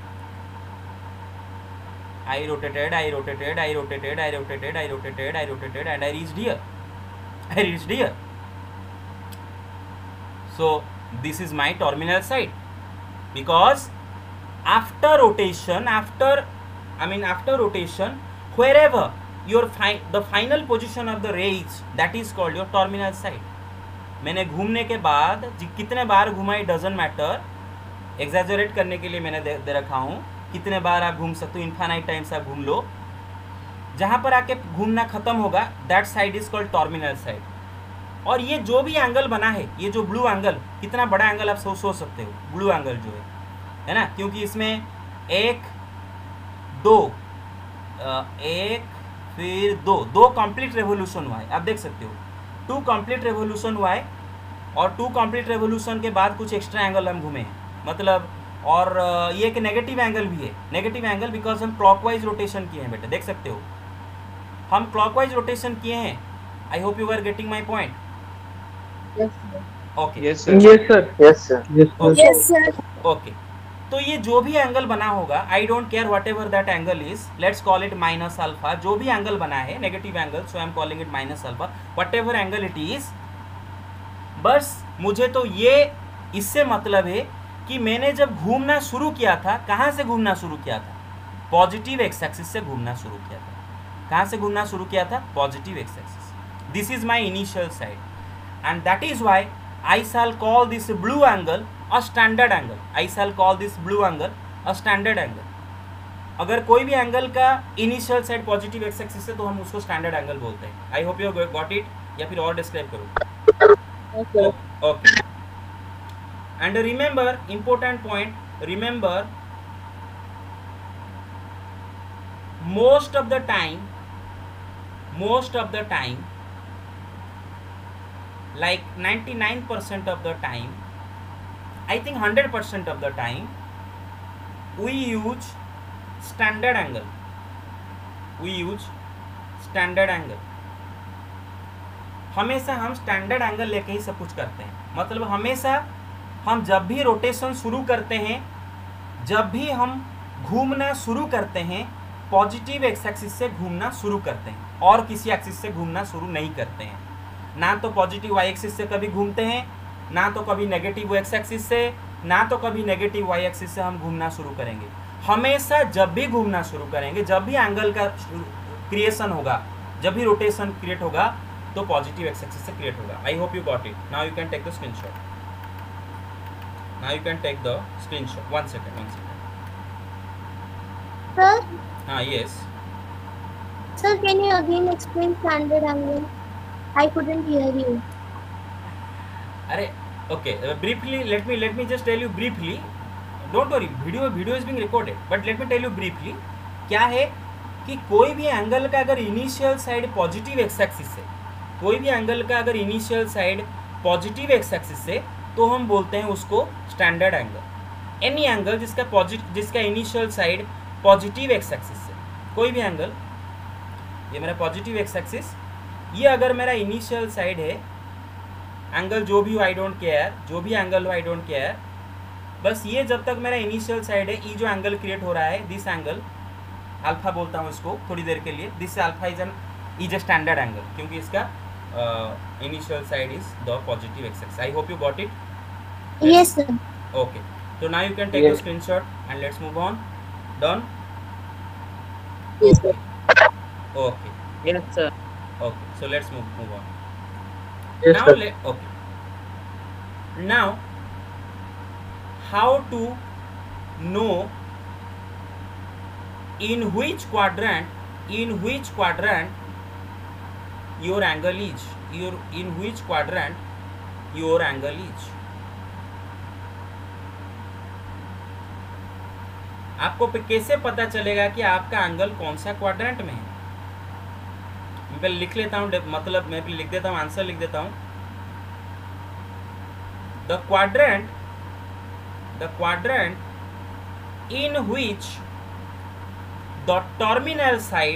I rotated, and I reached here. So this is my terminal side, because after rotation, wherever the final position of the ray is, that is called your terminal side. मैंने घूमने के बाद कितने बार घुमा, it doesn't matter. Exaggerate करने के लिए मैंने दे रखा हूँ, कितने बार आप घूम सकते हो, इन्फाइनाइट टाइम्स आप घूम लो. जहाँ पर आके घूमना खत्म होगा, that side is called terminal side. और ये जो भी एंगल बना है, ये जो ब्लू एंगल, कितना बड़ा एंगल आप सोच सकते हो, ब्लू एंगल जो है ना, क्योंकि इसमें 1 2 1 फिर 2 कंप्लीट रेवोल्यूशन हुआ है, आप देख सकते हो 2 कंप्लीट रेवोल्यूशन हुआ है, और 2 कंप्लीट रेवोल्यूशन के बाद कुछ एक्स्ट्रा एंगल हम घूमे हैं, मतलब और ये एक नेगेटिव एंगल भी है, नेगेटिव एंगल बिकॉज हम क्लॉकवाइज रोटेशन किए हैं बेटा, देख सकते हो हम क्लॉकवाइज रोटेशन किए हैं। I hope you are getting my point. Okay Yes, sir. Yes, sir. Yes, sir. Yes, sir. Okay, तो ये जो भी एंगल बना होगा, I don't care whatever that angle is, let's call it minus alpha, जो भी angle बना है negative angle, so I am calling it minus alpha, whatever angle it is. बस मुझे तो ये इससे मतलब है कि मैंने जब घूमना शुरू किया था, कहाँ से घूमना शुरू किया था, पॉजिटिव एक्स एक्सिस से घूमना शुरू किया था। कहाँ से घूमना शुरू किया था, positive x axis. This is my initial side, and that is y I shall call this blue angle a standard angle. I shall call this blue angle a standard angle. अगर कोई भी एंगल का initial side positive x axis है तो हम उसको standard angle बोलते हैं। I hope you got it, या फिर और डिस्क्राइब करूँ? Okay, and remember important point, remember most of the time like 99% of the time, I think 100% of the time we use standard angle, हमेशा हम standard angle लेके ही सब कुछ करते हैं। मतलब हमेशा हम जब भी रोटेशन शुरू करते हैं, जब भी हम घूमना शुरू करते हैं, पॉजिटिव एक्स एक्सिस से घूमना शुरू करते हैं और किसी एक्सिस से घूमना शुरू नहीं करते हैं। ना तो पॉजिटिव वाई एक्सिस से कभी घूमते हैं, ना तो कभी नेगेटिव एक्स एक्सिस से, ना तो कभी नेगेटिव वाई एक्सिस से हम घूमना शुरू करेंगे। हमेशा जब भी घूमना शुरू करेंगे, जब भी एंगल का क्रिएशन होगा, जब भी रोटेशन क्रिएट होगा, तो पॉजिटिव एक्स एक्सिस से क्रिएट होगा। I hope you got it. Now you can take the screenshot. One second. Sir, हाँ, yes. sir, can you again explain standard angle? I couldn't hear you. अरे okay, briefly let me just tell you briefly. Don't worry, video is being recorded, but let me tell you briefly. क्या है कि कोई भी angle का अगर initial side positive x axis से, कोई भी एंगल का अगर initial side positive x axis से, तो हम बोलते हैं उसको स्टैंडर्ड एंगल। एनी एंगल जिसका initial side positive x axis से, कोई भी एंगल, ये मेरा पॉजिटिव एक्स एक्सिस, ये अगर मेरा इनिशियल साइड है, एंगल जो भी हो आई डोंट केयर, जो भी एंगल हो आई डोंट केयर, बस ये जब तक मेरा इनिशियल साइड है, ये जो एंगल क्रिएट हो रहा है, दिस एंगल अल्फा बोलता हूँ इसको थोड़ी देर के लिए, this alpha is a standard angle, क्योंकि इसका initial side is the positive x axis. I hope you got it. Yes, sir. Okay, so now you can take the screenshot and let's move on. Done? Yes, sir. Okay. Yes, sir. Okay. So let's move on. Yes, Now sir. okay. Now, how to know in which quadrant your angle is? In which quadrant your angle is? आपको कैसे पता चलेगा कि आपका angle कौन सा quadrant में है? मैं पहले लिख लेता हूँ, मतलब मैं पहले लिख देता हूँ, आंसर लिख देता हूँ। The quadrant in which the terminal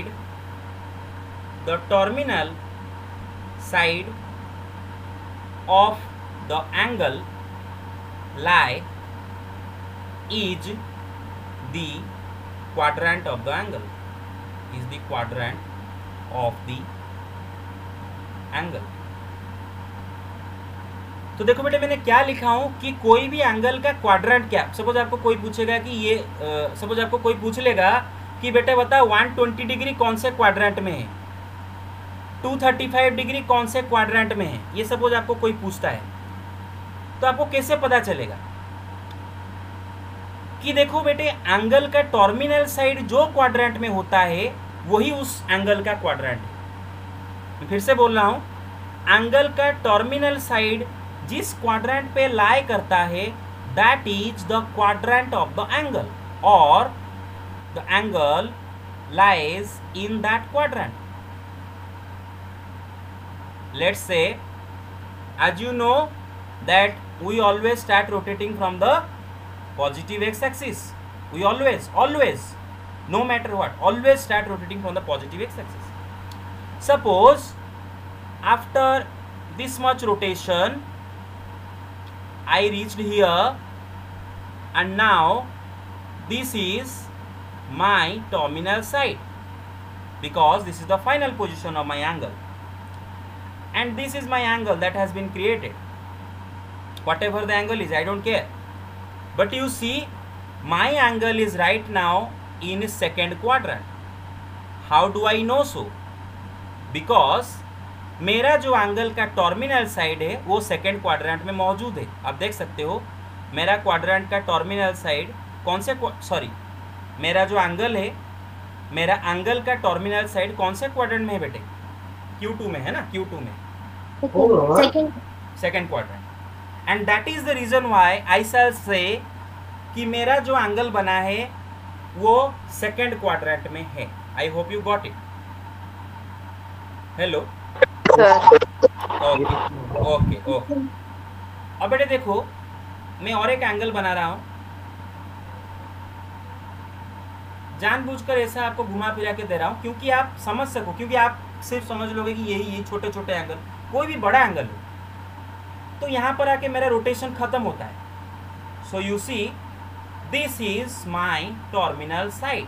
side of the angle lie is the quadrant of the angle, is the quadrant of the angle. तो देखो बेटे मैंने क्या लिखा हूं कि कोई भी एंगल का क्वाड्रेंट क्या, सपोज आपको कोई पूछेगा कि ये सपोज आपको कोई पूछ लेगा कि बेटे बता 120 डिग्री कौन से क्वाड्रेंट में है, 235 डिग्री कौन से क्वाड्रेंट में है, ये सपोज आपको कोई पूछता है, तो आपको कैसे पता चलेगा कि देखो बेटे एंगल का टर्मिनल साइड जो क्वाड्रेंट में होता है वही उस एंगल का क्वाड्रेंट है। मैं फिर से बोल रहा हूं, एंगल का टर्मिनल साइड जिस क्वाड्रेंट पे लाई करता है that is the quadrant of the angle, और the angle lies in that quadrant. Let's say, as you know that we always start rotating from the positive x-axis. We always, no matter what, always start rotating from the positive x-axis. Suppose after this much rotation I reached here, and now this is my terminal side, because this is the final position of my angle, and this is my angle that has been created. Whatever the angle is, I don't care. But you see, my angle is right now in second quadrant. How do I know so? Because मेरा जो angle का terminal side है वो second quadrant में मौजूद है. आप देख सकते हो मेरा क्वाड्रेंट का टर्मिनल साइड कौन से मेरा जो एंगल है, मेरा एंगल का टर्मिनल साइड कौन से क्वाड्रेंट में है बेटे? Q2 में है ना, Q2 में, second quadrant. And that is the reason why I shall say कि मेरा जो एंगल बना है वो सेकेंड क्वाड्रेंट में है. I hope you got it. Hello. Okay. अब बेटे देखो, मैं और एक एंगल बना रहा हूं. जानबूझकर ऐसा आपको घुमा फिरा के दे रहा हूं क्योंकि आप समझ सको, क्योंकि आप सिर्फ समझ लोगे कि यही छोटे छोटे एंगल, कोई भी बड़ा एंगल हो तो यहां पर आके मेरा रोटेशन खत्म होता है. So you see, this is my terminal side,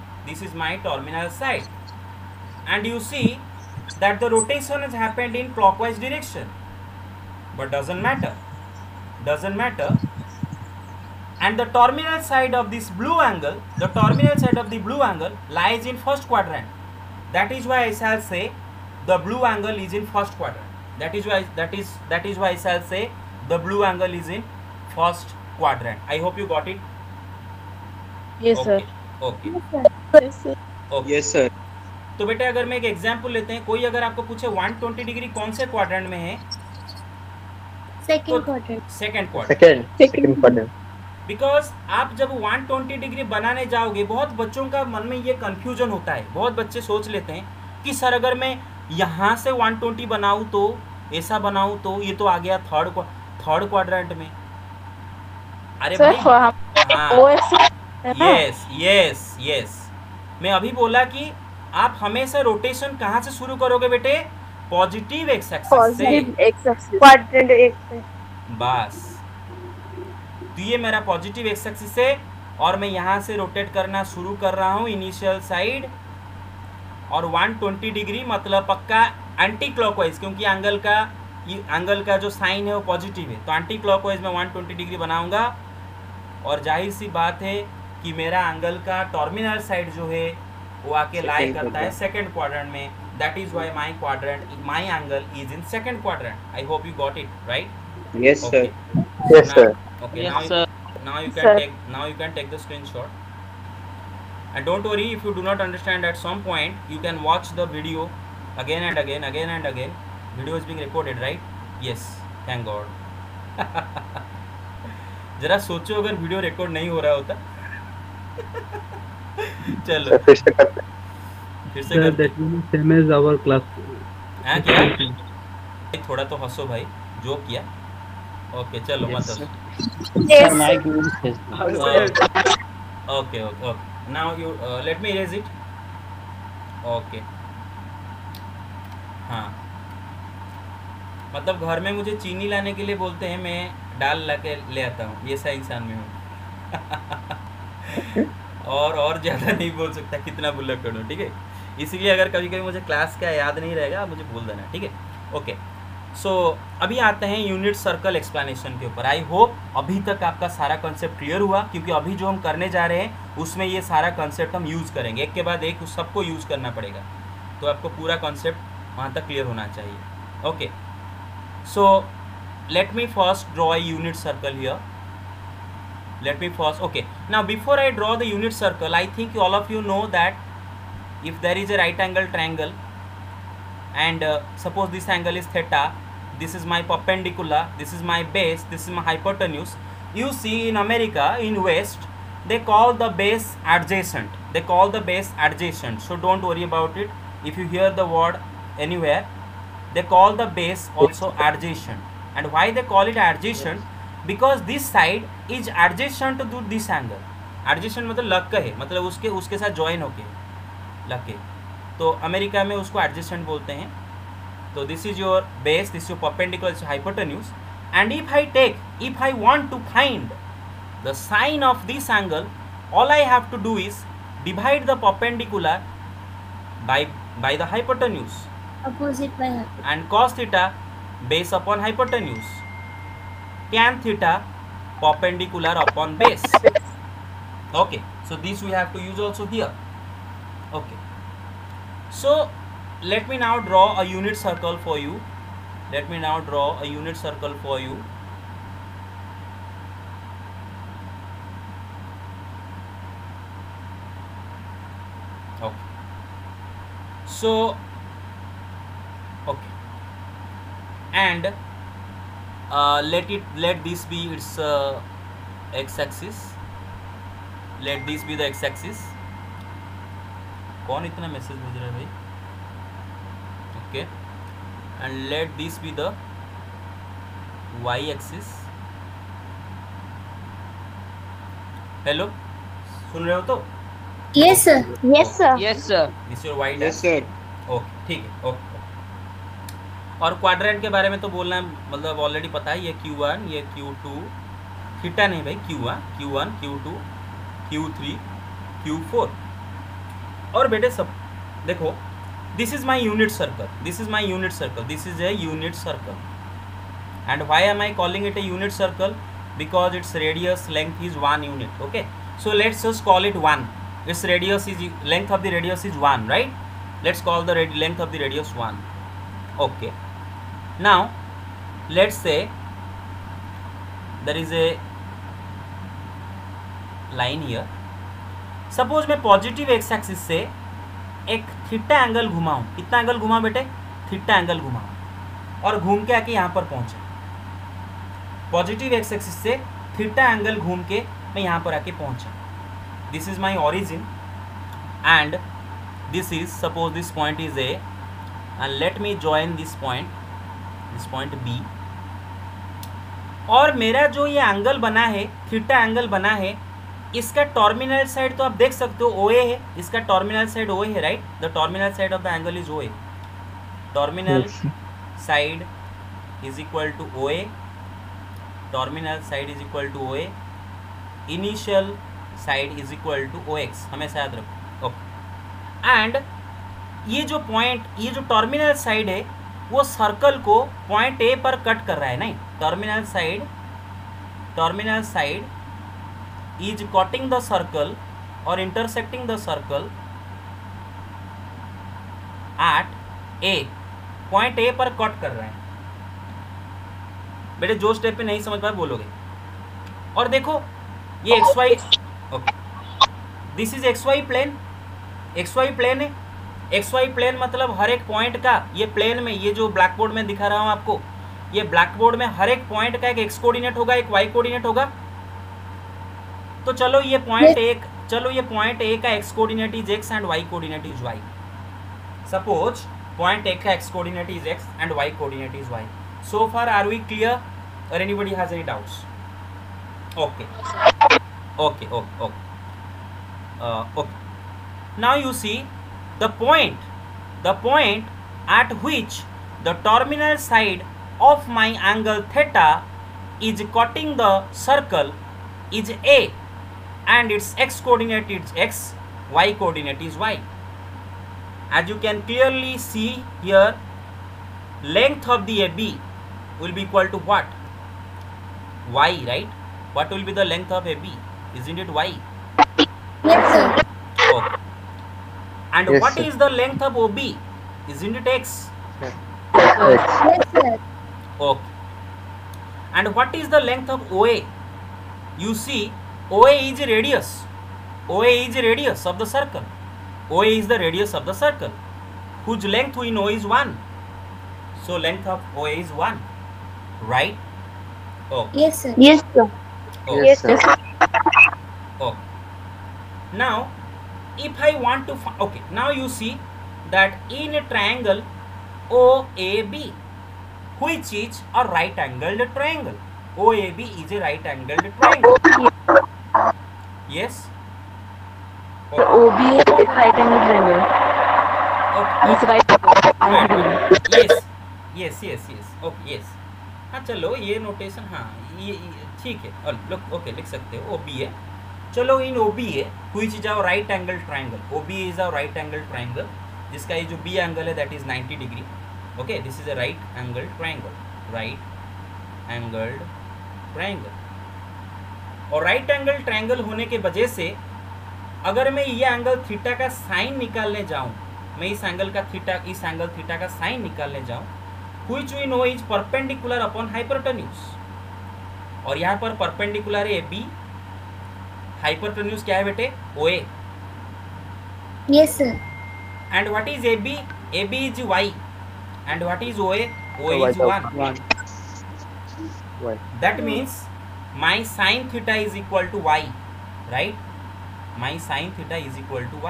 and you see that the rotation has happened in clockwise direction, but doesn't matter. And the terminal side of this blue angle, lies in first quadrant. That is why I shall say the blue angle is in first quadrant. That is why I shall say the blue angle is in first quadrant. I hope you got it. Yes sir. Okay. Yes sir. तो बेटे अगर मैं एक example लेते हैं, कोई अगर आपको पूछे 120 डिग्री कौन से क्वाड्रेंट में है? Second quadrant. बिकॉज आप जब 120 डिग्री बनाने जाओगे, बहुत बच्चों का मन में ये कंफ्यूजन होता है. बहुत बच्चे सोच लेते हैं कि सर अगर मैं यहाँ से 120 बनाऊँ तो ऐसा बनाऊँ तो ये तो आ गया थर्ड क्वाड्रेंट में. अरे भाई, यस. मैं अभी बोला कि आप हमेशा रोटेशन कहाँ से शुरू करोगे बेटे? पॉजिटिव एक्स एक्सिस से. क्वाड्रेंट एक से. बस, तो ये मेरा पॉजिटिव एक्स एक्सिस से, और मैं यहाँ से रोटेट करना शुरू कर रहा हूँ इनिशियल साइड, और 120 डिग्री मतलब पक्का एंटी क्लॉकवाइज, क्योंकि एंगल का जो साइन है वो पॉजिटिव है, तो एंटी क्लॉकवाइज में 120 डिग्री बनाऊंगा. और जाहिर सी बात है कि मेरा एंगल का टर्मिनल साइड जो है वो आके लाई करता है सेकंड क्वाड्रेंट में. That is why my angle is in second quadrant. I hope you got it right. Yes sir. Yes sir. Okay, Yes, now you can take the screenshot. And don't worry if you do not understand at some point, you can watch the video again and again. Video is being recorded, right? Yes, thank God. जरा सोचो अगर video record नहीं हो रहा होता. चलो फिर से करते. Same as our class. हाँ क्या? थोड़ा तो हंसो भाई, जो किया. ओके चलो मतलब. Okay. Now you let me erase it. Okay. हाँ, मतलब घर में मुझे चीनी लाने के लिए बोलते हैं, मैं डाल ला के ले आता हूँ. ये सा इंसान में हूँ. और ज़्यादा नहीं बोल सकता, कितना बुल्लक करूँ. ठीक है, इसलिए अगर कभी कभी मुझे क्लास का याद नहीं रहेगा, आप मुझे बोल देना. ठीक है, ओके. सो अभी आते हैं यूनिट सर्कल एक्सप्लेनेशन के ऊपर. आई होप अभी तक आपका सारा कॉन्सेप्ट क्लियर हुआ, क्योंकि अभी जो हम करने जा रहे हैं उसमें ये सारा कॉन्सेप्ट हम यूज़ करेंगे. एक के बाद एक सबको यूज़ करना पड़ेगा, तो आपको पूरा कॉन्सेप्ट वहाँ तक क्लियर होना चाहिए. Okay, so let me first draw a unit circle here. Okay, now before I draw the unit circle, I think all of you know that if there is a right angle triangle and suppose this angle is theta, this is my perpendicular, this is my base, this is my hypotenuse. You see in America, in West, they call the base adjacent. They call the base adjacent. So don't worry about it. If you hear the word anywhere, they call the base also adjacent. And why they call it adjacent? Because this side is adjacent to this angle. Adjacent मतलब लग के है, मतलब उसके साथ join होके लग के, तो अमेरिका में उसको adjacent बोलते हैं. तो this is your base, this is your perpendicular, this is hypotenuse. And if I want to find the sine of this angle, all I have to do is divide the perpendicular by the hypotenuse. Opposite by hypotenuse. And cos theta base upon hypotenuse. Tan theta perpendicular upon base. Okay, so this we have to use also here. Okay, so let me now draw a unit circle for you. Let me now draw a unit circle for you. Okay, so okay, and let this be its x-axis. Let this be the x-axis. कौन इतना message भेज रहा है भाई? Okay, and let this be the y-axis. Hello, सुन रहे हो तो? Yes sir. Yes sir. Yes sir. This your y Yes, dash. sir. Okay, ठीक है. ओके, और क्वाड्रेंट के बारे में तो बोलना मतलब ऑलरेडी पता है. ये Q1, ये Q2, थीटा नहीं भाई, Q1, Q2, Q3, Q4. और बेटे सब देखो, this is my unit circle, this is my unit circle, this is a unit circle. And why am I calling it a unit circle? Because its radius length is 1 unit. Okay, so let's just call it 1. Its radius is, length of the radius is 1, right? Let's call the length of the radius 1. Okay, now let's say there is a line here. Suppose मैं positive x axis से एक theta angle घुमाऊं. कितना angle घुमाऊं बेटे? Theta angle घुमाऊं और घूम के आके यहाँ पर पहुंचा. पॉजिटिव एक्स एक्सिस से थीटा एंगल घूम के मैं यहाँ पर आके पहुंचा. This is my origin, and this is, suppose this point is A, and let me join this point B. और मेरा जो ये एंगल बना है, थीटा एंगल बना है, इसका टर्मिनल साइड तो आप देख सकते हो OA है. इसका टर्मिनल साइड OA है, right? The terminal side of the angle is OA. Terminal side is equal to OA. Terminal side is equal to OA. Initial side is equal to OX. हमेशा याद रखो. Okay, and ये जो point, ये जो terminal side है, वो circle को पॉइंट A पर कट कर रहा है. नहीं, terminal side is cutting the circle और intersecting the circle at A. Point A पर कट कर रहा है. बेटे जो स्टेप पे नहीं समझ पाए बोलोगे. और देखो ये XY, okay, this is XY plane. XY plane है. XY प्लेन मतलब हर एक पॉइंट का, ये प्लेन में, ये जो ब्लैक बोर्ड में दिखा रहा हूँ आपको, ये ब्लैक बोर्ड में हर एक पॉइंट का एक X कोऑर्डिनेट होगा, एक Y कोऑर्डिनेट होगा. तो चलो ये पॉइंट A का X coordinate is X and Y coordinate is Y. Suppose point A का X coordinate is X and Y coordinate is Y. So far are we clear और anybody has any doubts? Okay. Now you see the point at which the terminal side of my angle theta is cutting the circle is A, and its x coordinate is X, Y coordinate is Y. As you can clearly see here, length of the AB will be equal to what? Y, right? What will be the length of AB? Isn't it Y? Yes sir. Okay. And Yes, what sir. is the length of OB? Isn't it X? Yes sir. Okay. And what is the length of OA? You see, OA is a radius. OA is a radius of the circle. OA is the radius of the circle, whose length we know is 1. So length of OA is 1, right? Okay. Yes sir. Yes sir. Okay. Yes, sir. Okay. Now if I want to okay, now you see that in a triangle OAB, which is a right angled triangle. OAB is a right angled triangle. Yes. So OB is right angle triangle. Okay. It's right angle. Yes yes yes yes okay yes. हाँ चलो ये notation, हाँ ये ठीक है. लोग okay लिख सकते हो. OB है. चलो इन OB है which is our right angle triangle. OB is our right angle triangle जिसका ये जो B एंगल है that is 90 degree. Okay this is a right angle triangle. Right angled triangle. और राइट एंगल ट्राइंगल होने के वजह से अगर मैं ये एंगल थीटा का साइन निकालने जाऊं, मैं इस एंगल थीटा का साइन निकालने जाऊं, which we know is perpendicular upon hypotenuse. और यहाँ पर परपेंडिकुलर है AB, हाइपोटेन्यूज क्या है बेटे? OA. Yes, sir. And what is AB? AB is Y. And what is OA? OA is 1. That means my sin theta is equal to Y, right? My sin theta is equal to Y.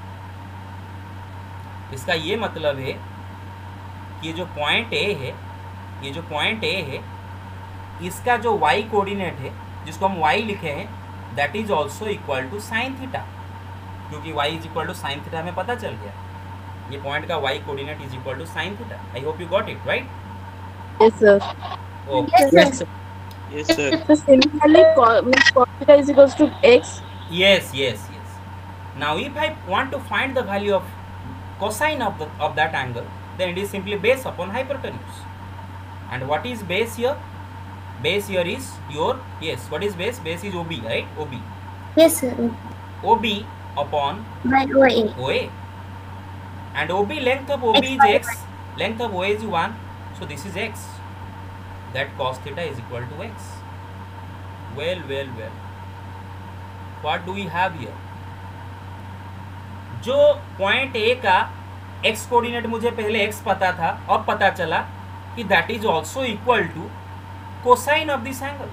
इसका ये मतलब है कि जो point A है, इसका जो Y coordinate है जिसको हम Y लिखे हैं, that is also equal to sine theta. क्योंकि y is equal to sine theta हमें पता चल गया. ये पॉइंट का y coordinate is equal to sine theta. I hope you got it right. Yes, sir. Okay. Yes, sir. Yes, sir. So similarly, cos theta is equals to x. Yes. Now if I want to find the value of cosine of that angle, then it is simply base upon hypotenuse. And what is base here? Base here is your, yes, what is base? Base is OB, right? OB. Yes, sir. OB upon By OA. OA. And OB, length of OB is x, length of OA is 1, so this is x. That cos theta is equal to x. Well. What do we have here? जो point A का x coordinate मुझे पहले x पता था, अब पता चला कि that is also equal to cosine of this angle.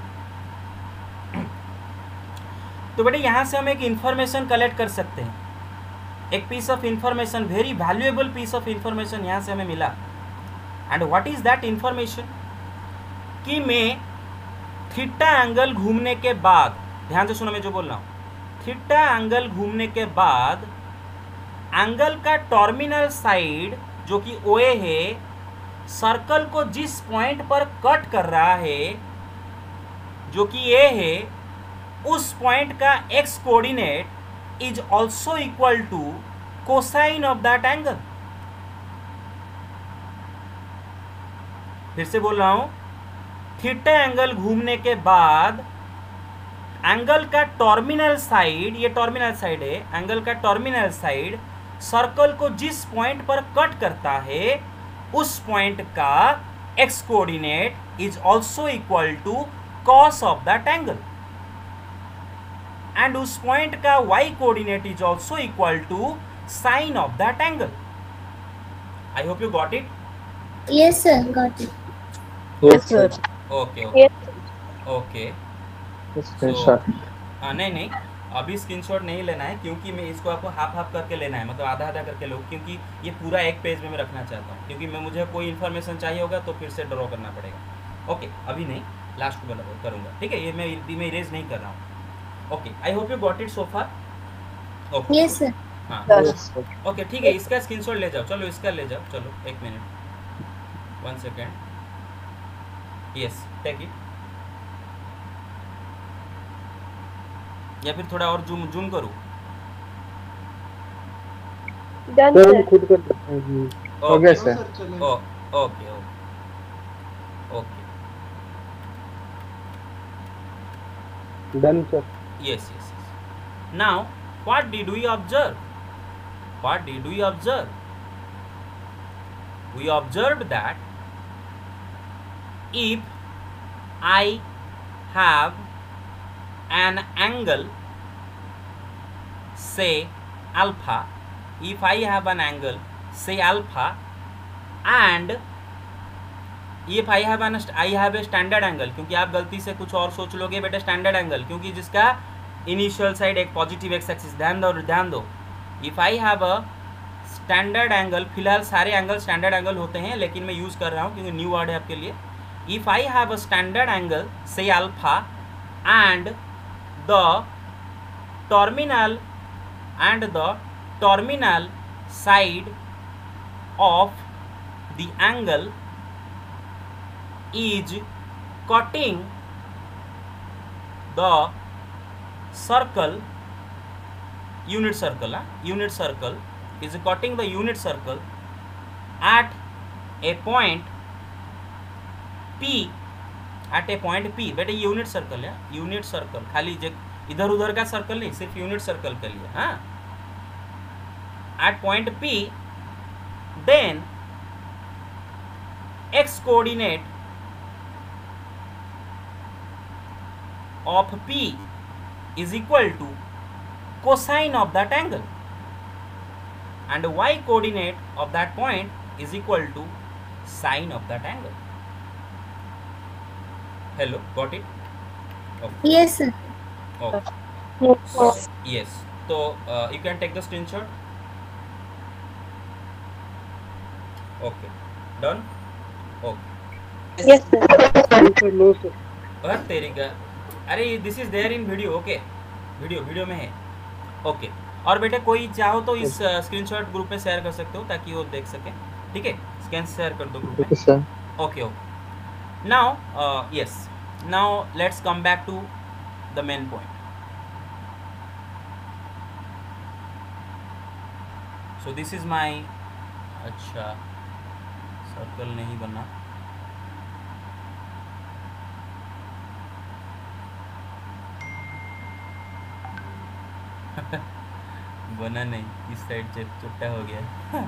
तो बेटे यहाँ से हम एक इंफॉर्मेशन कलेक्ट कर सकते हैं. एक piece of information, very valuable piece of information यहाँ से हमें मिला. And what is that information? कि मैं थीटा एंगल घूमने के बाद, ध्यान से सुनो मैं जो बोल रहा हूँ, थीटा एंगल घूमने के बाद एंगल का टर्मिनल साइड जो कि OA है, सर्कल को जिस पॉइंट पर कट कर रहा है जो कि A है, उस पॉइंट का x coordinate is also equal to cosine of that angle. फिर से बोल रहा हूं, थीटा एंगल घूमने के बाद एंगल का टर्मिनल साइड, ये टर्मिनल साइड है, एंगल का टर्मिनल साइड सर्कल को जिस पॉइंट पर कट करता है उस पॉइंट का x coordinate is also equal to cos of that angle. And उस पॉइंट का y coordinate is also equal to sine of that angle. I hope you got it. Yes, sir. Got it. Yes, sir. Okay. Screenshot. नहीं अभी screenshot नहीं लेना है, क्योंकि मैं इसको आपको हाफ करके लेना है, मतलब आधा करके लो, क्योंकि ये पूरा एक पेज में मैं रखना चाहता हूँ, क्योंकि मुझे कोई इन्फॉर्मेशन चाहिए होगा तो फिर से ड्रॉ करना पड़ेगा. ओके अभी नहीं, लास्ट को करूँगा. ठीक है, ये मैं इरेज नहीं कर रहा हूँ. Okay I hope you got it so far. Okay Yes, sir. हाँ Sir. ओके ठीक है, इसका स्क्रीनशॉट ले जाओ. चलो इसका ले जाओ. चलो एक minute, 1 second. Yes take it. या फिर थोड़ा और जूम करूँ. Done, sir. खुद कर हो गया sir. Okay. Done sir. Yes. Now what did we observe? We observed that if I have an angle, say alpha, and if I have a standard angle, क्योंकि आप गलती से कुछ और सोच लोगे बेटा स्टैंडर्ड एंगल, क्योंकि जिसका इनिशियल साइड एक पॉजिटिव एक्स एक्सिस, ध्यान दो। If I have a standard angle, फिलहाल सारे एंगल स्टैंडर्ड एंगल होते हैं लेकिन मैं यूज कर रहा हूँ क्योंकि न्यू वर्ड है आपके लिए। If I have a standard angle से alpha and the terminal side of the angle is cutting the circle, unit circle is cutting the unit circle at a point P, बेटे unit circle है, unit circle, खाली इधर उधर का circle नहीं, सिर्फ unit circle के लिए। हाँ, at point P, then x coordinate of P is equal to cosine of that angle and y coordinate of that point is equal to sine of that angle. Hello, got it? Okay. Yes, sir. Okay. Yes. So you can take the screenshot. Okay, done. Okay. Yes, sir. No, sir. और तेरी का, अरे this is there in video. Okay, video में है। Okay, और बेटे कोई चाहो तो इस स्क्रीनशॉट ग्रुप में शेयर कर सकते हो ताकि वो देख सके। ठीक है, स्कैन शेयर कर दो ग्रुप में। Okay, sir. Okay. Now yes, now let's come back to the main point. So this is my, अच्छा सर्कल नहीं बना, बना नहीं, इस साइड से चुट्टा हो गया।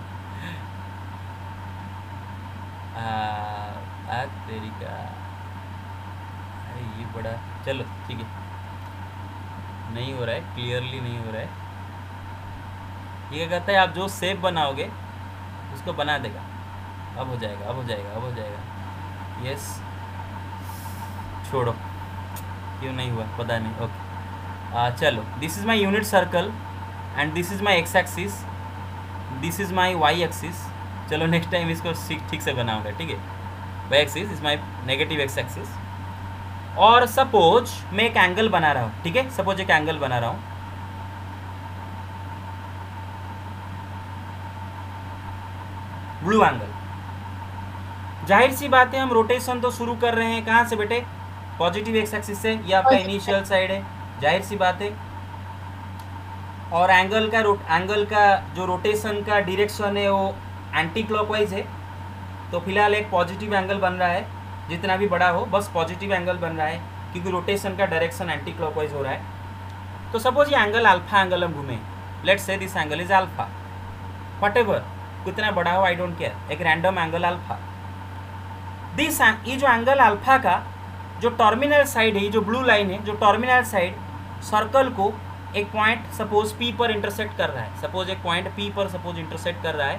तेरी का, अरे ये बड़ा, चलो ठीक है, नहीं हो रहा है, क्लियरली नहीं हो रहा है। ये क्या कहता है, आप जो शेप बनाओगे उसको बना देगा। अब हो जाएगा। यस, छोड़ो, क्यों नहीं हुआ पता नहीं। ओके, चलो, this is my unit circle and this is my x axis, this is my y axis. चलो नेक्स्ट टाइम इसको ठीक से बनाऊंगा। ठीक है, y axis is my negative x axis. और सपोज मैं एक एंगल बना रहा हूँ। ठीक है, सपोज एक एंगल बना रहा हूँ, ब्लू एंगल। जाहिर सी बात है, हम रोटेशन तो शुरू कर रहे हैं कहाँ से बेटे, पॉजिटिव एक्स एक्सिस से, ये आपका इनिशियल साइड है, जाहिर सी बात है। और एंगल का जो रोटेशन का डायरेक्शन है वो एंटी क्लॉकवाइज है। तो फिलहाल एक पॉजिटिव एंगल बन रहा है, जितना भी बड़ा हो बस पॉजिटिव एंगल बन रहा है क्योंकि रोटेशन का डायरेक्शन एंटी क्लॉकवाइज हो रहा है। तो सपोज ये एंगल अल्फा एंगल हम घूमें, let's say this angle is alpha, whatever, कितना बड़ा हो आई डोंट केयर, एक रैंडम एंगल अल्फा। दिस, ये जो एंगल अल्फा का जो टर्मिनल साइड है, जो ब्लू लाइन है, जो टर्मिनल साइड सर्कल को एक पॉइंट सपोज P पर इंटरसेक्ट कर रहा है, सपोज एक पॉइंट P पर सपोज इंटरसेक्ट कर रहा है,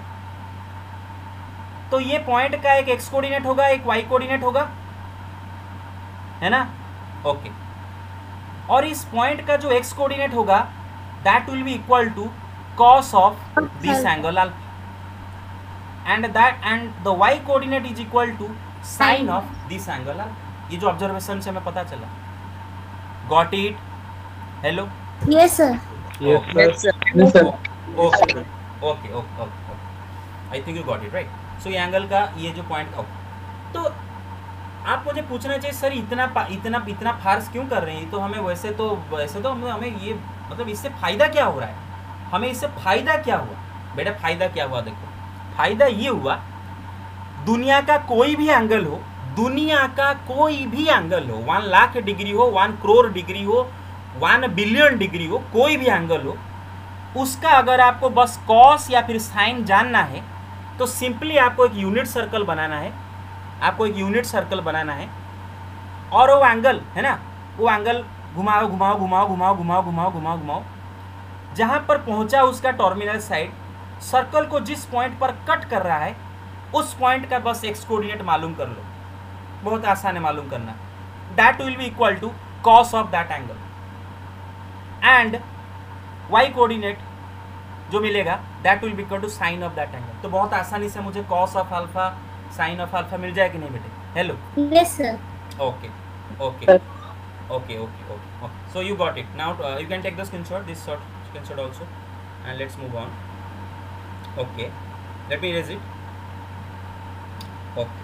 तो ये पॉइंट का एक एक्स कोऑर्डिनेट होगा, एक वाई कोऑर्डिनेट होगा, है ना? ओके। और इस पॉइंट का जो एक्स कोऑर्डिनेट होगा that will be equal to cos of this angle alpha and the y coordinate is equal to sine of this angle alpha. ये जो ऑब्जर्वेशन से हमें पता चला। Got it? Hello? Yes, sir. Yes, sir. Okay, I think you got it, right? So ये angle का ये जो पॉइंट का, तो आप मुझे पूछना चाहिए सर इतना फार्स क्यों कर रहे हैं? तो हमें वैसे तो हमें ये मतलब इससे फ़ायदा क्या हो रहा है? हमें इससे फ़ायदा क्या हुआ बेटा? फ़ायदा क्या हुआ? देखो, फ़ायदा ये हुआ, दुनिया का कोई भी एंगल हो, 1 लाख डिग्री हो, 1 करोड़ डिग्री हो, 1 बिलियन डिग्री हो, कोई भी एंगल हो, उसका अगर आपको बस कॉस या फिर साइन जानना है तो सिंपली आपको एक यूनिट सर्कल बनाना है, और वो एंगल है ना, वो एंगल घुमाओ, जहाँ पर पहुँचा उसका टर्मिनल साइड, सर्कल को जिस पॉइंट पर कट कर रहा है उस पॉइंट का बस एक्स कोऑर्डिनेट मालूम कर लो, बहुत आसान है मालूम करना। That will be equal to cos of that angle. And y coordinate जो मिलेगा that will be equal to sine of that angle. तो बहुत आसानी से मुझे cos of alpha sine of alpha मिल जाएगा कि नहीं बेटे? Hello, Yes, sir. Okay okay okay okay okay so you got it now. You can take the screenshot, this screenshot also, and let's move on. Okay, let me erase it. Okay,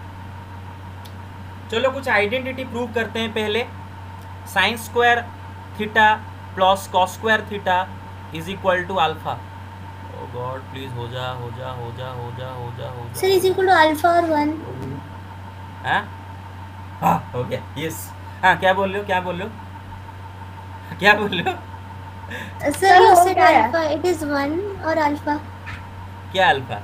चलो कुछ identity prove करते हैं पहले। Sine square theta plus cos square theta is equal to alpha. Oh God please हो जा हो जा हो जा हो जा हो जा हो जा। Sir is equal to alpha or 1. हाँ हाँ हो गया, यस। हाँ क्या बोल रहे हो, क्या बोल रहे हो, क्या बोल रहे हो? Sir, you said alpha. It is 1 or alpha. क्या alpha?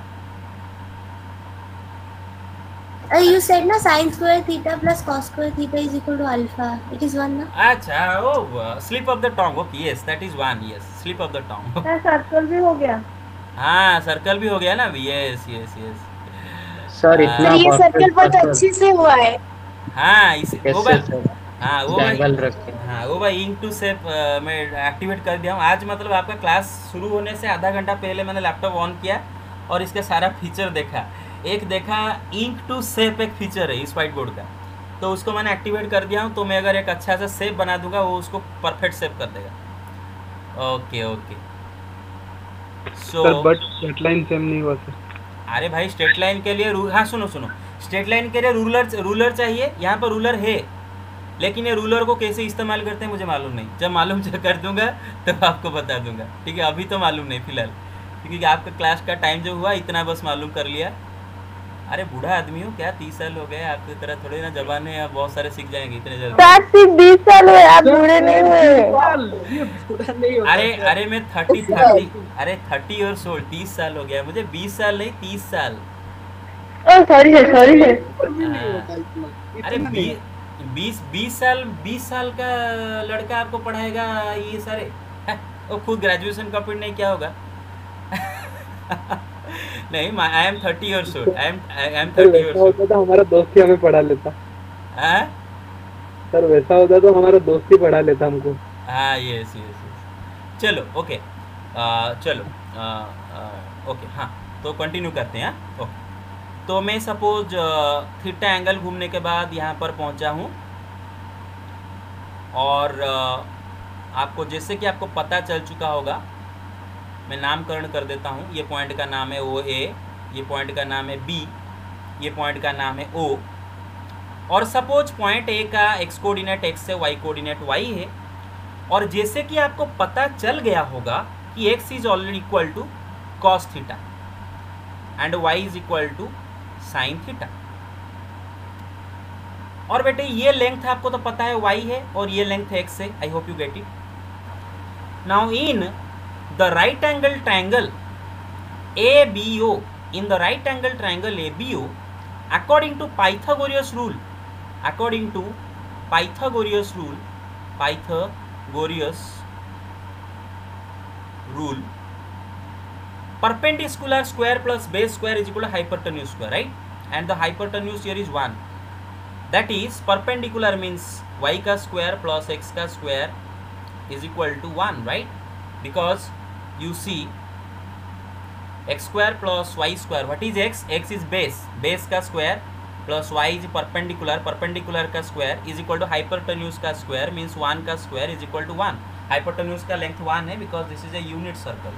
You said na sin square theta plus cos square theta is equal to alpha. It is 1 na. अच्छा oh slip of the tongue. Okay yes that is one, yes slip of the tongue. Circle भी हो गया। हाँ circle भी हो गया ना, yes yes yes. Sir इतना ये सर्कल बहुत अच्छे से हुआ है। हाँ इस वो भाई, हाँ वो भाई, एंगल रख के हाँ वो भाई इंक टू सेप मैं एक्टिवेट कर दिया हूँ आज। मतलब आपका क्लास शुरू होने से आधा घंटा पहले मैंने लैपटॉप ऑन किया और इसका सारा फीचर देखा। एक देखा इंक टू सेप एक फीचर है इस वाइट बोर्ड का, तो उसको मैंने एक्टिवेट कर दिया हूँ। तो मैं अगर एक अच्छा सा सेप बना दूंगा वो उसको परफेक्ट सेप कर देगा। Okay okay so but straight line same नहीं हुआ सर। अरे भाई स्ट्रेट लाइन के लिए हाँ सुनो सुनो, स्ट्रेट लाइन के लिए रूलर चाहिए। यहाँ पर रूलर है लेकिन ये रूलर को कैसे इस्तेमाल करते हैं मुझे मालूम नहीं। जब मालूम कर दूंगा तब आपको बता दूंगा, ठीक है? अभी तो मालूम नहीं फिलहाल, क्योंकि आपका क्लास का टाइम जो हुआ इतना बस मालूम कर लिया। अरे बूढ़ा आदमी हो क्या, 30 साल हो गए आपकी तरह थोड़े ना जवान है, आप बहुत सारे सीख जाएंगे इतने जल्दी। सिर्फ 20 साल हुए, आप बूढ़े नहीं हुए। अरे मैं 30 अरे 30 इयर्स ओल्ड, 30 साल हो गया मुझे, 20 साल नहीं 30 साल। Sorry sir. अरे 20 साल का लड़का आपको पढ़ाएगा ये सारे? वो खुद ग्रेजुएशन कंप्लीट नहीं क्या होगा? नहीं I am 30 years old, I am 30 years old. होता तो हमारा दोस्त ही हमें पढ़ा लेता। हाँ सर वैसा होता तो हमारा दोस्त ही पढ़ा लेता हमको। हाँ यस यस यस। चलो ओके चलो ओके हाँ तो कंटिन्यू करते हैं। ओके तो मैं सपोज थीटा एंगल घूमने के बाद यहाँ पर पहुँचा हूँ और आपको जैसे कि आपको पता चल चुका होगा, मैं नामकरण कर देता हूँ। ये पॉइंट का नाम है ओ ए, ये पॉइंट का नाम है बी, ये पॉइंट का नाम है ओ। और सपोज पॉइंट ए का एक्स कोऑर्डिनेट एक्स है, वाई कोऑर्डिनेट वाई है। और जैसे कि आपको पता चल गया होगा कि x is already equal to cos theta and y is equal to sine theta. और बेटे ये लेंथ आपको तो पता है y है और ये लेंथ x है। I hope you get it. Now in the right angle triangle ABO, in the right angle triangle ABO, according to Pythagoras rule, perpendicular square plus base square is equal to hypotenuse square, right? And the hypotenuse here is 1. That is perpendicular means y ka square plus x ka square is equal to 1, right? Because you see x square plus y square, what is x? X is base ka square plus y is perpendicular ka square is equal to hypotenuse ka square, means 1 ka square is equal to 1. Hypotenuse ka length 1 है because this is a unit circle.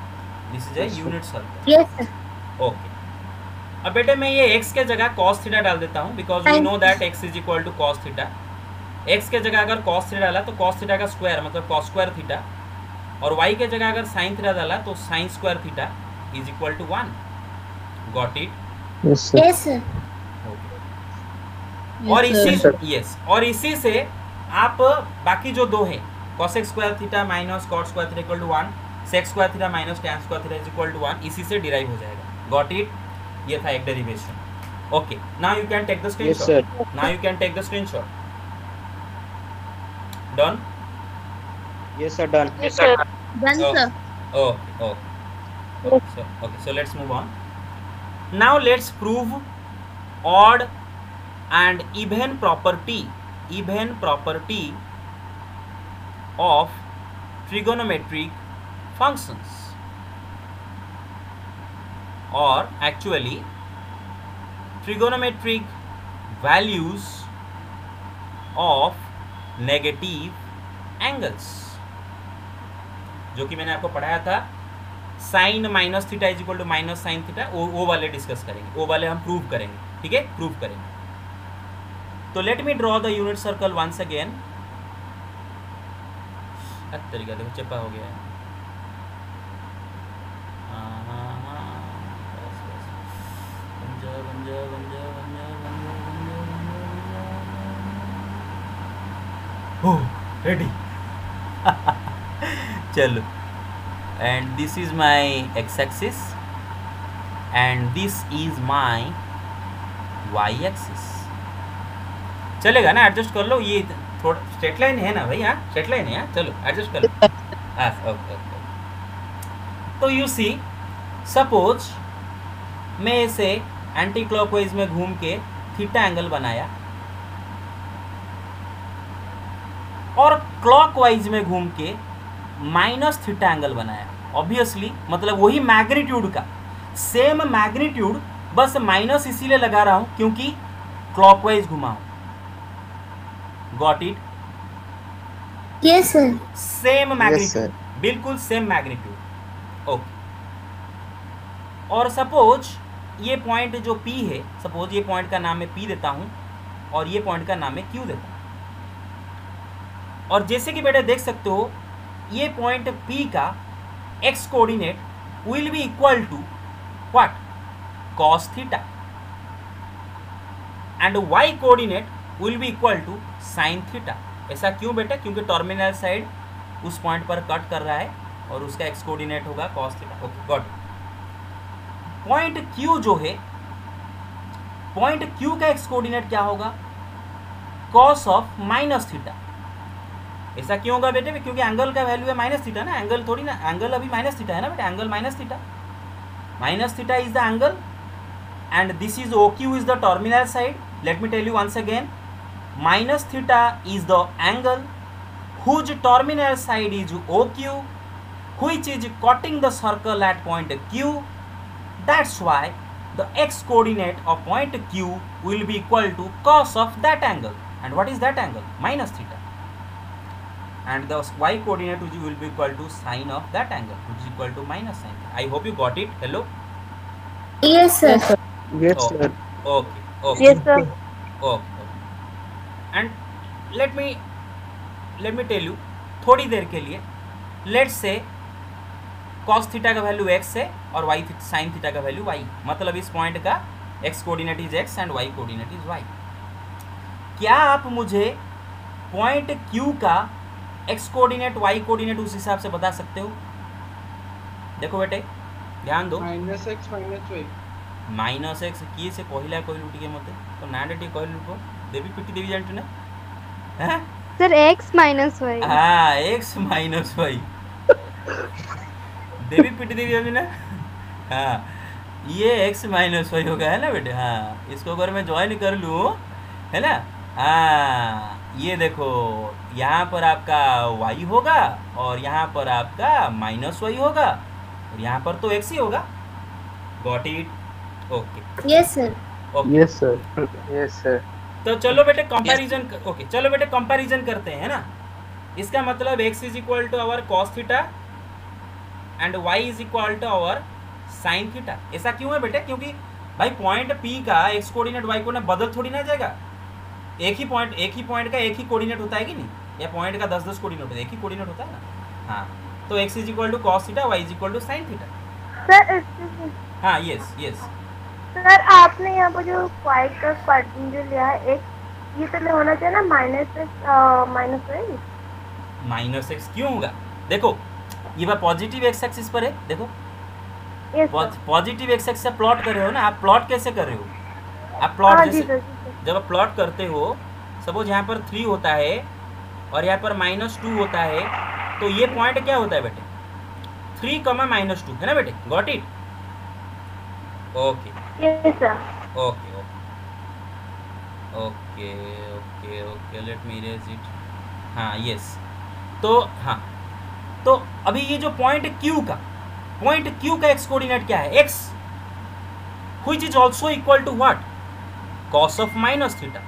Yes, sir. Okay अब बेटे मैं ये x के जगह cos theta डाल देता हूँ because we know that x is equal to cos theta. x के जगह अगर cos थीटा डाला तो cos थीटा का स्क्वायर मतलब cos स्क्वायर थीटा, और y के जगह अगर sin थीटा डाला तो sin square theta is equal to 1. Got it? Yes sir. Yes, sir. और इसी से आप बाकी जो दो है cos square theta minus cot square theta equal to 1, sec square theta minus tan square theta is equal to 1, इसी से डिराइव हो जाएगा. Got it? ये था एक derivation. Okay now you can take the screenshot. Now you can take the screenshot. Done? Yes sir done. Yes, sir. Done, sir. Okay, so let's move on. Now let's prove odd and even property of trigonometric functions, or actually trigonometric values of negative angles, जो कि मैंने आपको पढ़ाया था sine minus theta is equal to minus sine theta, वो वाले discuss करेंगे, वो वाले हम प्रूव करेंगे, ठीक है, प्रूव करेंगे। तो let me draw the unit circle once again. तरीका देखो चप्पा हो गया है। रेडी चलो, and this is my x-axis and this is my y-axis। चलेगा ना, एडजस्ट कर लो, ये थोड़ा स्ट्रेट लाइन है ना भाई, हाँ स्ट्रेट लाइन है, हाँ चलो एडजस्ट कर लो। हाँ ओके। तो यू सी, सपोज मैं इसे एंटी क्लॉकवाइज में घूम के थीटा एंगल बनाया और क्लॉकवाइज में घूम के माइनस थीटा एंगल बनाया। ऑब्वियसली मतलब वही मैग्नीट्यूड का सेम मैग्नीट्यूड, बस माइनस इसीलिए लगा रहा हूं क्योंकि क्लॉकवाइज घुमा हूं। Got it? Yes sir. Same magnitude, बिल्कुल सेम मैग्नीट्यूड। ओके। और सपोज ये पॉइंट जो P है, सपोज ये पॉइंट का नाम मैं P देता हूं और ये पॉइंट का नाम मैं Q देता हूं। और जैसे कि बेटा देख सकते हो, ये पॉइंट P का x coordinate will be equal to what? cos theta, and y coordinate will be equal to sin theta. ऐसा क्यों बेटा? क्योंकि टर्मिनल साइड उस पॉइंट पर कट कर रहा है और उसका x कोऑर्डिनेट होगा cos theta. Okay got. Point Q जो है, पॉइंट Q का x कोऑर्डिनेट क्या होगा? cos of minus theta. ऐसा क्यों होगा बेटे? क्योंकि एंगल का वैल्यू है माइनस थीटा ना, एंगल थोड़ी ना, एंगल अभी माइनस थीटा है ना बेटा, angle minus theta is the angle and this is OQ is the terminal side. Let me tell you once again, minus theta is the angle whose terminal side is OQ, which is cutting the circle at point Q. That's why the x coordinate of point Q will be equal to cos of that angle. And what is that angle? Minus theta. And the y coordinate will be equal to sin of that angle, which is equal to minus sin. I hope you got it. Hello? Yes sir। Yes sir। Okay. Yes sir। Okay. And let me tell you, थोड़ी देर के लिए let's say cos theta का value x है और y sin theta का value y, मतलब इस पॉइंट का x coordinate is x and y coordinate is y। क्या आप मुझे पॉइंट Q का x कोऑर्डिनेट y कोऑर्डिनेट उस हिसाब से बता सकते हो? देखो बेटे ध्यान दो, माइनस एक्स किए से कहला कहलु टिके मते तो नाडे टिके कहलु को देवी पिटी देवी जानते ना, हैं सर x माइनस y। हाँ x माइनस y देवी पिटी देवी अभी ना, हाँ ये x माइनस y होगा है ना बेटे। हाँ इसको अगर मैं ज्वाइन कर लूँ है ना, हाँ ये देखो यहाँ पर आपका y होगा और यहाँ पर आपका माइनस y होगा और यहाँ पर तो x ही होगा। Got it? Okay. Yes sir. Yes sir। Yes sir। तो चलो बेटे कंपैरिजन, ओके चलो बेटे कंपैरिजन करते हैं ना। इसका मतलब x is equal to our cos theta and y is equal to our sin theta. ऐसा क्यों है बेटे? क्योंकि भाई पॉइंट P का x कोऑर्डिनेट y कोऑर्डिनेट बदल थोड़ी ना जाएगा। एक ही पॉइंट का एक ही कोऑर्डिनेट होता है कि नहीं, या पॉइंट का 10-10 कोऑर्डिनेट होता है, एक ही कोऑर्डिनेट होता है ना। हाँ तो x is equal to cos theta, y is equal to sin theta. Sir हाँ यस यस। सर आपने यहाँ पर जो y का क्वाड्रेंट जो लिया है x, ये तो होना चाहिए ना माइनस x क्यों होगा? देखो ये बात पॉजिटिव x एक्सिस पर है, देखो पॉजिटिव x एक्सिस से प्लॉट कर रहे हो ना आप। प्लॉट कैसे कर रहे हो आप? प्लॉट जैसे जब आप प्लॉट करते हो, सपोज यहाँ पर 3 होता है और यहाँ पर -2 होता है, तो ये पॉइंट क्या होता है बेटे? 3, -2 है ना बेटे। Got it? Okay okay okay okay okay let me erase it. हाँ यस। तो हाँ तो अभी ये जो पॉइंट Q का एक्स कोऑर्डिनेट क्या है? x, which is also equal to what? cos of minus theta.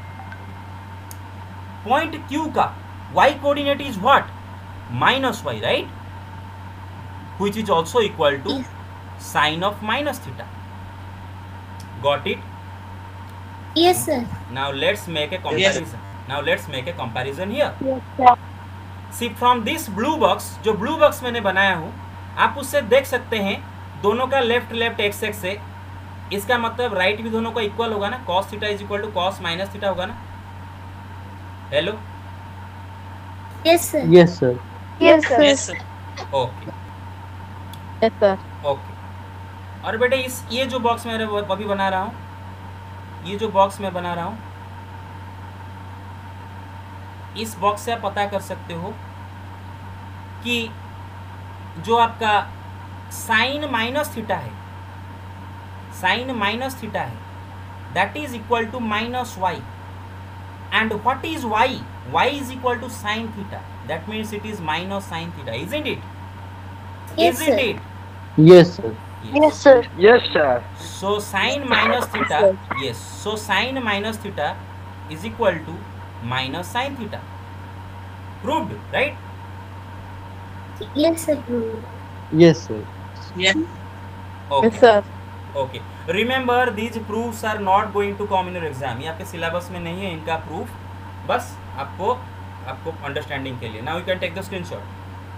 Point Q का y coordinate is what? minus y, right? Which is also equal to sin of minus theta. Got it? Yes, sir. Now let's make a comparison. here. Yes, sir. See, from this blue box, जो blue box मैंने बनाया हूँ, आप उससे देख सकते हैं दोनों का लेफ्ट एक्स एक्स है, इसका मतलब राइट भी दोनों का इक्वल होगा ना, cos theta is equal to cos minus theta होगा ना। Hello, Yes, sir. Yes sir. Yes, sir. Okay Yes, sir. Okay. और बेटे ये जो बॉक्स मैं अभी बना रहा हूँ, इस बॉक्स से आप पता कर सकते हो कि जो आपका साइन माइनस थीटा है, that is equal to minus y, and what is y? Y is equal to sine theta, that means it is minus sine theta, isn't it? Yes, sir. Yes sir. Yes, sir. Yes sir. So sin minus theta, yes. So sin minus theta is equal to minus sin theta. Proved, right? Yes, sir. Yes sir. Yes, Okay. sir. Okay. Remember, these proofs are not going to come in your exam. ये आपके syllabus में नहीं है इनका proof, बस आपको understanding के लिए. Now you can take the screenshot.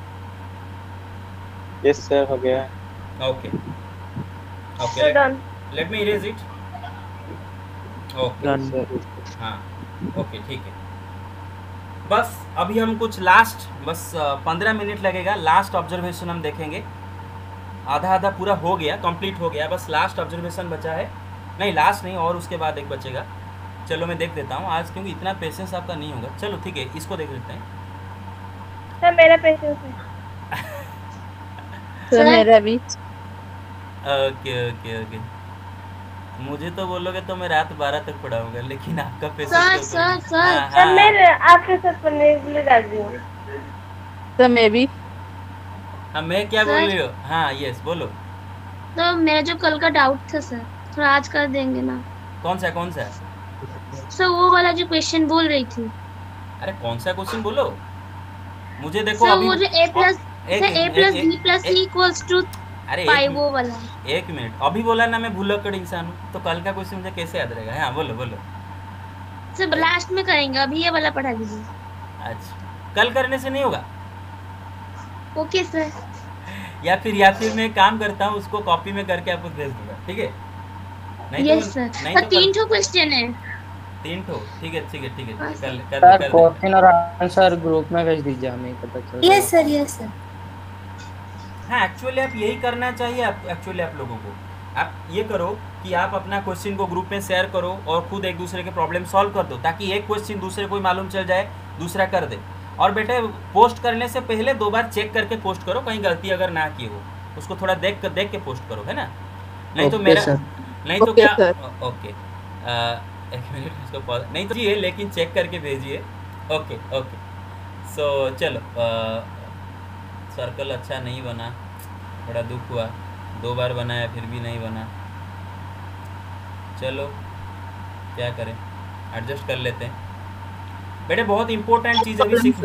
Yes sir, हो गया। Okay. Okay. So done. Let me erase it. Okay. Done. हाँ, ओके, ठीक है। बस अभी हम कुछ लास्ट, बस 15 मिनट लगेगा, लास्ट ऑब्जर्वेशन हम देखेंगे। आधा पूरा हो गया, कंप्लीट हो गया, बस लास्ट ऑब्जर्वेशन बचा है। नहीं, लास्ट नहीं, और उसके बाद एक बचेगा। चलो मैं देख देता हूँ आज, क्योंकि इतना पेशेंस आपका नहीं होगा। चलो ठीक है, इसको देख लेते हैं। Sir, मेरा पेशेंस है। Sir, मेरा भी. ओके। मुझे तो बोलोगे तो मैं रात 12 तक पढ़ाऊंगा, लेकिन आपका Sir, पेशेंस sir. Sir, मैं आपके साथ पढ़ने के लिए राजी हूँ। Sir, मैं भी. हाँ, मैं क्या बोल रही हूँ? हाँ, यस, बोलो। तो मेरा जो कल का डाउट था सर, थोड़ा आज कर देंगे ना? कौन सा? सर वो वाला जो क्वेश्चन बोल रही थी अरे कौन सा क्वेश्चन बोलो? मुझे देखो सर, अभी वो जो a plus b plus c equals to अरे 5 वो वाला। एक मिनट, अभी बोला ना मैं भुलक्कड़ इंसान हूँ, तो कल का क्वेश्चन मुझे कैसे याद रहेगा? हाँ, बोलो। सर लास्ट में करेंगे, अभी ये वाला पढ़ा दीजिए। अच्छा, कल करने से नहीं होगा? Okay sir. या फिर मैं काम करता हूँ, उसको कॉपी में करके आपको भेज दूंगा, ठीक है? Yes sir. नहीं तो 3 क्वेश्चन है। 3 ठो, ठीक है। सर कर क्वेश्चन और आंसर ग्रुप में भेज दीजिए, हमें पता चल यस सर। हाँ, एक्चुअली आप यही करना चाहिए। आप लोगों को आप ये करो कि आप अपना क्वेश्चन को ग्रुप में शेयर करो और खुद एक दूसरे के प्रॉब्लम सॉल्व कर दो, ताकि एक क्वेश्चन दूसरे को मालूम चल जाए, दूसरा कर दे। और बेटे, पोस्ट करने से पहले 2 बार चेक करके पोस्ट करो, कहीं गलती अगर ना की हो, उसको थोड़ा देख के पोस्ट करो, है ना? नहीं तो मेरा नहीं तो क्या? ओके, एक मिनट, इसको नहीं तो ये, लेकिन चेक करके भेजिए। ओके। सो चलो, सर्कल अच्छा नहीं बना, बड़ा दुख हुआ। 2 बार बनाया फिर भी नहीं बना। चलो क्या करें, एडजस्ट कर लेते हैं। बेटे, बहुत इंपॉर्टेंट चीज़ अभी सीख।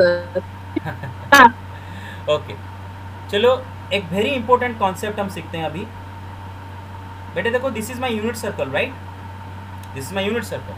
ओके, चलो एक वेरी इंपॉर्टेंट कॉन्सेप्ट हम सीखते हैं अभी। बेटे देखो, this is my unit circle, right? This is my unit circle,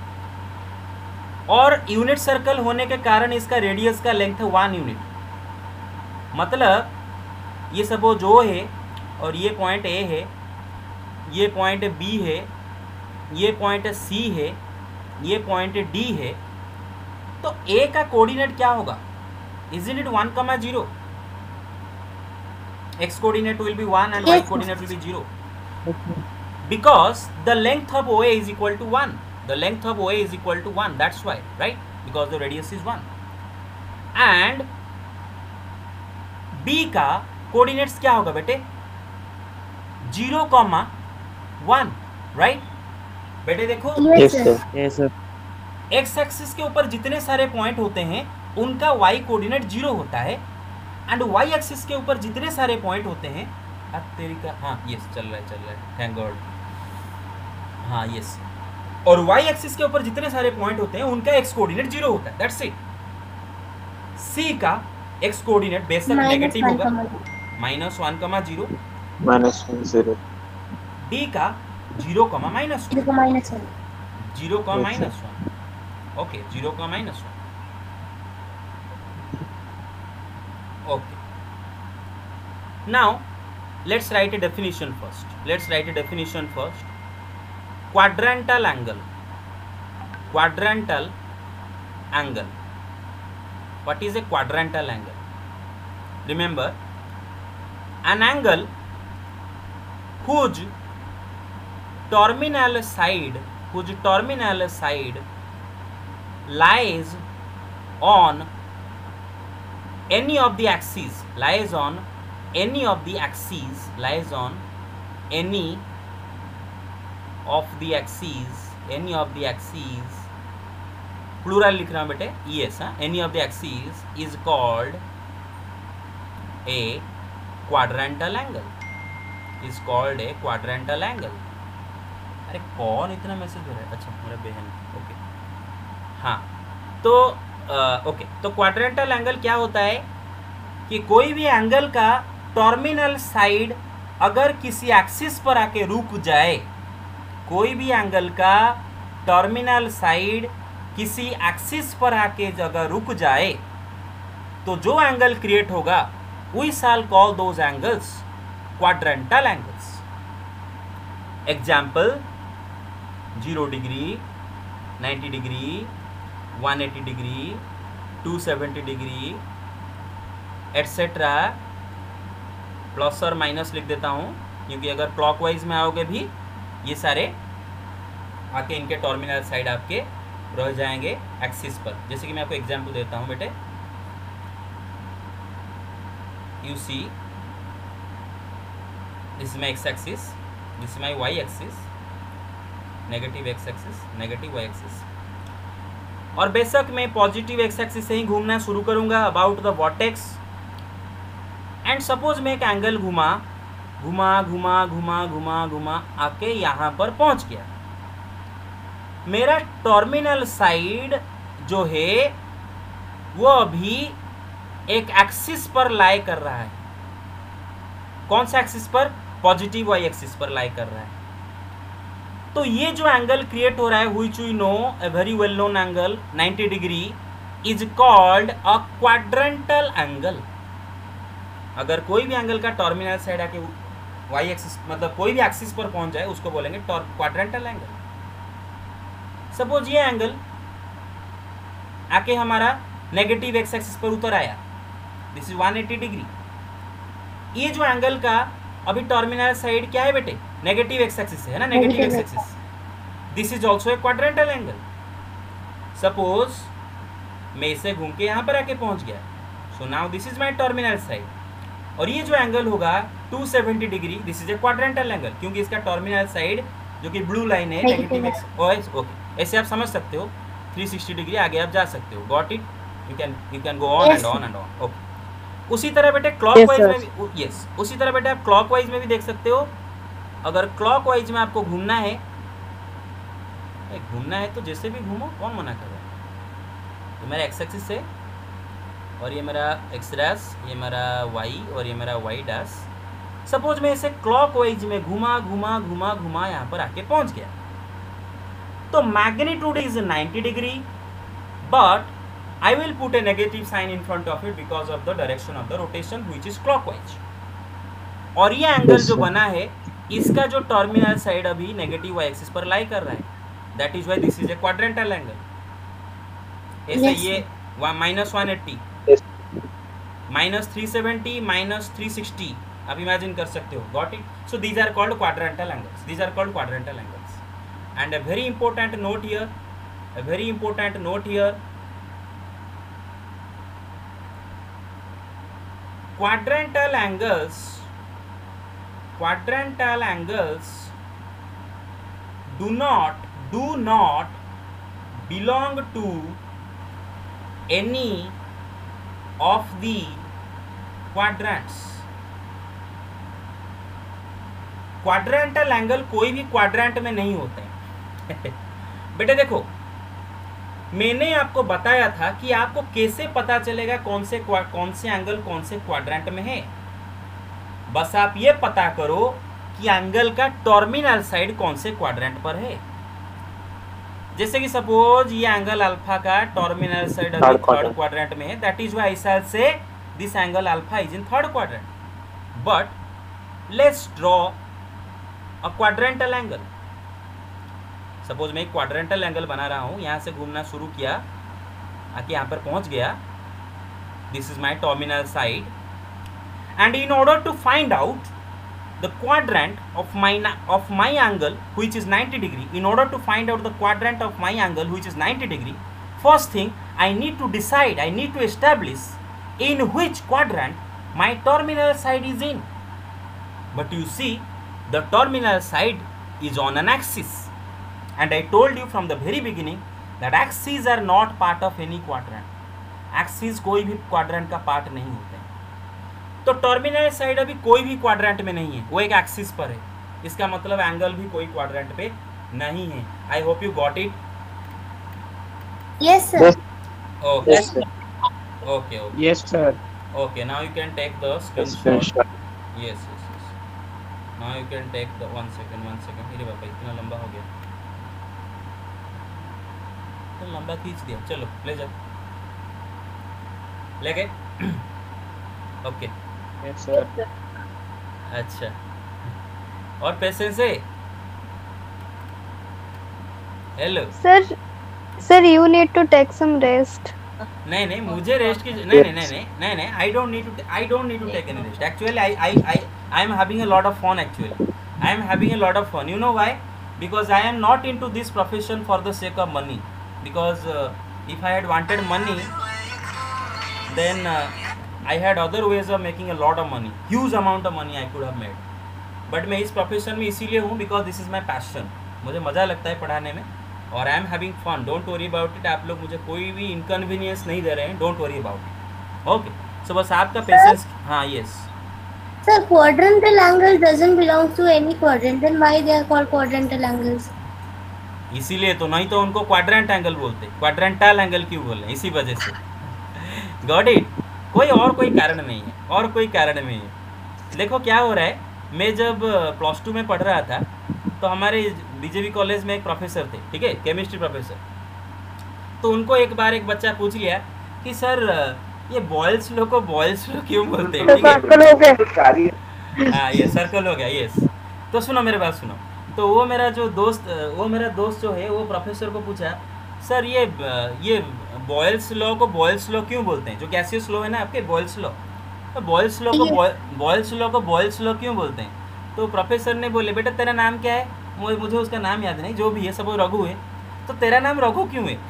और यूनिट सर्कल होने के कारण इसका रेडियस का लेंथ है 1 यूनिट। मतलब ये सपोज O है, और ये पॉइंट A है, ये पॉइंट B है, ये पॉइंट C है, ये पॉइंट D है, तो A का कोऑर्डिनेट क्या होगा? Isn't it 1, 0? X coordinate will be 1 and Y coordinate will be 0. Because the length of OA is equal to 1. The length of OA is equal to 1. That's why, right? Because the radius is 1. And B का coordinates क्या होगा बेटे? 0, 1, right? बेटे देखो, yes sir. X axis के ऊपर जितने सारे पॉइंट होते हैं उनका y कोऑर्डिनेट 0 होता है, एंड वाई एक्सिस के ऊपर जितने सारे पॉइंट होते हैं, अब तेरी का, हाँ यस चल रहा है, थैंक गॉड, हाँ यस, और वाई एक्सिस के ऊपर जितने सारे पॉइंट होते हैं उनका एक्स कोऑर्डिनेट 0 होता है, दैट्स इट। सी का एक्स कोऑर्डिनेट बेशक नेगेटिव होगा, -1, -0, -1, डी का 0, -1, 0, -1, okay, 0, -1, okay. Now let's write a definition first. Quadrantal angle. What is a quadrantal angle? Remember, an angle whose terminal side lies on any of the axes, plural लिख रहा हूँ बेटे, yes, any of the axes is called a quadrantal angle, अरे कौन इतना message दे रहा है, अच्छा मेरा बहन, ओके, हाँ, तो ओके, तो क्वाड्रेंटल एंगल क्या होता है कि कोई भी एंगल का टर्मिनल साइड अगर किसी एक्सिस पर आके रुक जाए, कोई भी एंगल का टर्मिनल साइड किसी एक्सिस पर आके अगर रुक जाए तो जो एंगल क्रिएट होगा we shall call those angles quadrantal angles. Example 0 degree, 90 degree, 180 degree, 270 degree etcetera, plus और माइनस लिख देता हूँ क्योंकि अगर क्लॉकवाइज में आओगे भी ये सारे आके इनके टर्मिनल साइड आपके रह जाएंगे एक्सिस पर। जैसे कि मैं आपको एग्जांपल देता हूँ बेटे, you see this is my x axis, this is my Y axis, negative x axis, negative y axis, और बेशक मैं पॉजिटिव एक्स एक्सिस से ही घूमना शुरू करूंगा about the vertex. And suppose मैं एक एंगल घुमा आके यहाँ पर पहुँच गया, मेरा टर्मिनल साइड जो है वो अभी एक एक्सिस पर लाई कर रहा है। कौन सा एक्सिस पर? पॉजिटिव वाई एक्सिस पर लाई कर रहा है। तो ये जो एंगल क्रिएट हो रहा है which we know a very well known angle 90 degree is called a quadrantal angle. अगर कोई भी एंगल का टर्मिनल साइड आके वाई एक्सिस मतलब कोई भी एक्सिस पर पहुंच जाए उसको बोलेंगे क्वाड्रेंटल एंगल। सपोज ये एंगल आके हमारा नेगेटिव एक्स एक्सिस पर उतर आया, दिस इज 180 डिग्री। ये जो एंगल का अभी टर्मिनल साइड क्या है बेटे? नेगेटिव एक्स एक्सिस है ना, negative x axis. This is also a quadrantal angle. Suppose मैं इसे घूम के यहाँ पर आके पहुँच गया, so now this is my terminal side, और ये जो एंगल होगा 270 degree, this is a quadrantal angle क्योंकि इसका टर्मिनल साइड जो कि ब्लू लाइन है नेगेटिव एक्स। ओके, ऐसे आप समझ सकते हो 360 डिग्री आगे आप जा सकते हो। Got it? You can go on and on and on. Okay, उसी तरह बेटे क्लॉकवाइज में भी यस उसी तरह बेटे आप क्लॉकवाइज में भी देख सकते हो। अगर क्लॉकवाइज में आपको घूमना है तो जैसे भी घूमो, कौन मना कर रहा है? तो मेरा एक्स एक्सिस है और ये मेरा एक्स डैश, ये मेरा वाई और ये मेरा वाई डैश। सपोज मैं इसे क्लॉकवाइज में घुमा यहाँ पर आके पहुँच गया, तो magnitude is 90 degree but I will put a negative sign in front of it because of the direction of the rotation which is clockwise। और ये एंगल जो बना है इसका जो टर्मिनल साइड अभी नेगेटिव वाई एक्सिस पर लाई कर रहा है, that is why this is a quadrantal angle. ऐसे ये -180 -370 -360 आप इमेजिन कर सकते हो। Got it? So these are called quadrantal angles, and a very important note here, quadrantal angles do not belong to any of the quadrants. Quadrantal angle कोई भी quadrant में नहीं होते हैं। बेटे देखो, मैंने आपको बताया था कि आपको कैसे पता चलेगा कौन से एंगल कौन से क्वाड्रेंट में है। बस आप ये पता करो कि एंगल का टर्मिनल साइड कौन से क्वाड्रेंट पर है। जैसे कि सपोज ये एंगल अल्फा का टर्मिनल साइड अभी थर्ड क्वाड्रेंट में है, that is why I shall say this angle alpha is in third quadrant. But let's draw a quadrantal angle. Suppose मैं एक क्वाड्रेंटल एंगल बना रहा हूँ, यहाँ से घूमना शुरू किया, आके यहाँ पर पहुँच गया, this is my terminal side, and in order to find out the quadrant of my angle which is 90 degree, in order to find out the quadrant of my angle which is 90 degree, first thing I need to decide, I need to establish in which quadrant my terminal side is in. But you see, the terminal side is on an axis, and I told you from the very beginning that axes are not part of any quadrant. Axes कोई भी quadrant का part नहीं होते हैं। तो terminal side अभी कोई भी क्वाड्रेंट में नहीं है, वो एक एक्सिस पर है। इसका मतलब एंगल भी कोई क्वाड्रेंट पे नहीं है। I hope you got it. Yes, sir. Okay okay yes sir. Okay, now you can take the screenshot. Yes yes yes, now you can take the 1 second. अरे बाबा इतना लंबा हो गया, तो लंबा खींच दिया। चलो ले जाओ, ले गए। Okay yes sir. अच्छा, और पेशेंस है? Hello Sir, you need to take some rest. नहीं मुझे रेस्ट की नहीं, I don't need to take any rest. Actually I am having a lot of fun. Actually I am having a lot of fun. You know why? Because I am not into this profession for the sake of money, because if I had wanted money then I had other ways of making a lot of money, huge amount of money I could have made. But मैं इस profession में इसीलिए हूँ because this is my passion. मुझे मज़ा लगता है पढ़ाने में और I am having fun. Don't worry about it. आप लोग मुझे कोई भी इनकन्वीनियंस नहीं दे रहे हैं, don't worry about it. Okay, so बस आपका पेशेंस। हाँ yes Sir, quadrantal angle doesn't belong to any quadrant. Then why they are called quadrantal angles? इसीलिए तो, नहीं तो उनको क्वाड्रेंट एंगल बोलते, क्वाड्रेंटल एंगल क्यों बोले? इसी वजह से। Got it? कोई कारण नहीं है, और कोई कारण नहीं है। देखो क्या हो रहा है, मैं जब प्लस 2 में पढ़ रहा था तो हमारे बीजेपी कॉलेज में एक प्रोफेसर थे, ठीक है, केमिस्ट्री प्रोफेसर। तो उनको एक बार एक बच्चा पूछ लिया कि सर ये बॉयल्स लो को बॉयल्स लो क्यों बोलते हैं? ठीक है, हाँ ये सर्कल हो गया। यस, तो सुनो मेरे बात सुनो। तो वो मेरा दोस्त जो है वो प्रोफेसर को पूछा, सर ये बॉयल्स लॉ को बॉयल्स लॉ क्यों बोलते हैं? जो गैसियस लॉ है ना आपके, बॉयल्स लॉ, तो बॉयल्स लॉ को बॉयल्स लॉ क्यों बोलते हैं? तो प्रोफेसर ने बोले, बेटा तेरा नाम क्या है? मुझे उसका नाम याद नहीं, जो भी है, सब रघु है, तो तेरा नाम रघु क्यों है?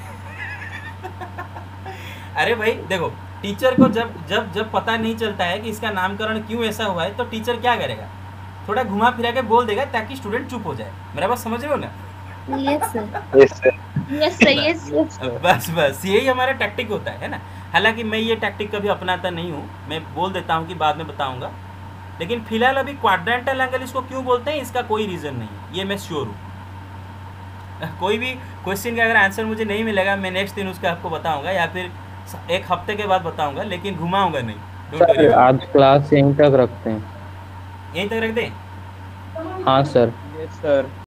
अरे भाई देखो, टीचर को जब पता नहीं चलता है कि इसका नामकरण क्यों ऐसा हुआ है, तो टीचर क्या करेगा? थोड़ा घुमा फिरा के बोल देगा ताकि स्टूडेंट चुप हो जाए। मेरा बात समझ रहे हो ना? Yes, sir. Yes sir yes. बस यही हमारा टैक्टिक होता है ना। हालांकि मैं ये टैक्टिक कभी अपनाता नहीं हूँ, मैं बोल देता हूँ कि बाद में बताऊँगा, लेकिन फिलहाल अभी क्वाड्रेंटल एंगल इसको क्यों बोलते हैं इसका कोई रीज़न नहीं है, ये मैं श्योर हूँ। कोई भी क्वेश्चन का अगर आंसर मुझे नहीं मिलेगा, मैं नेक्स्ट दिन उसका आपको बताऊँगा, या फिर एक हफ्ते के बाद बताऊँगा, लेकिन घुमाऊँगा नहीं। Don't worry. आज क्लास यहीं तक रखते हैं। यहीं तक रख दें? हाँ सर। Yes sir.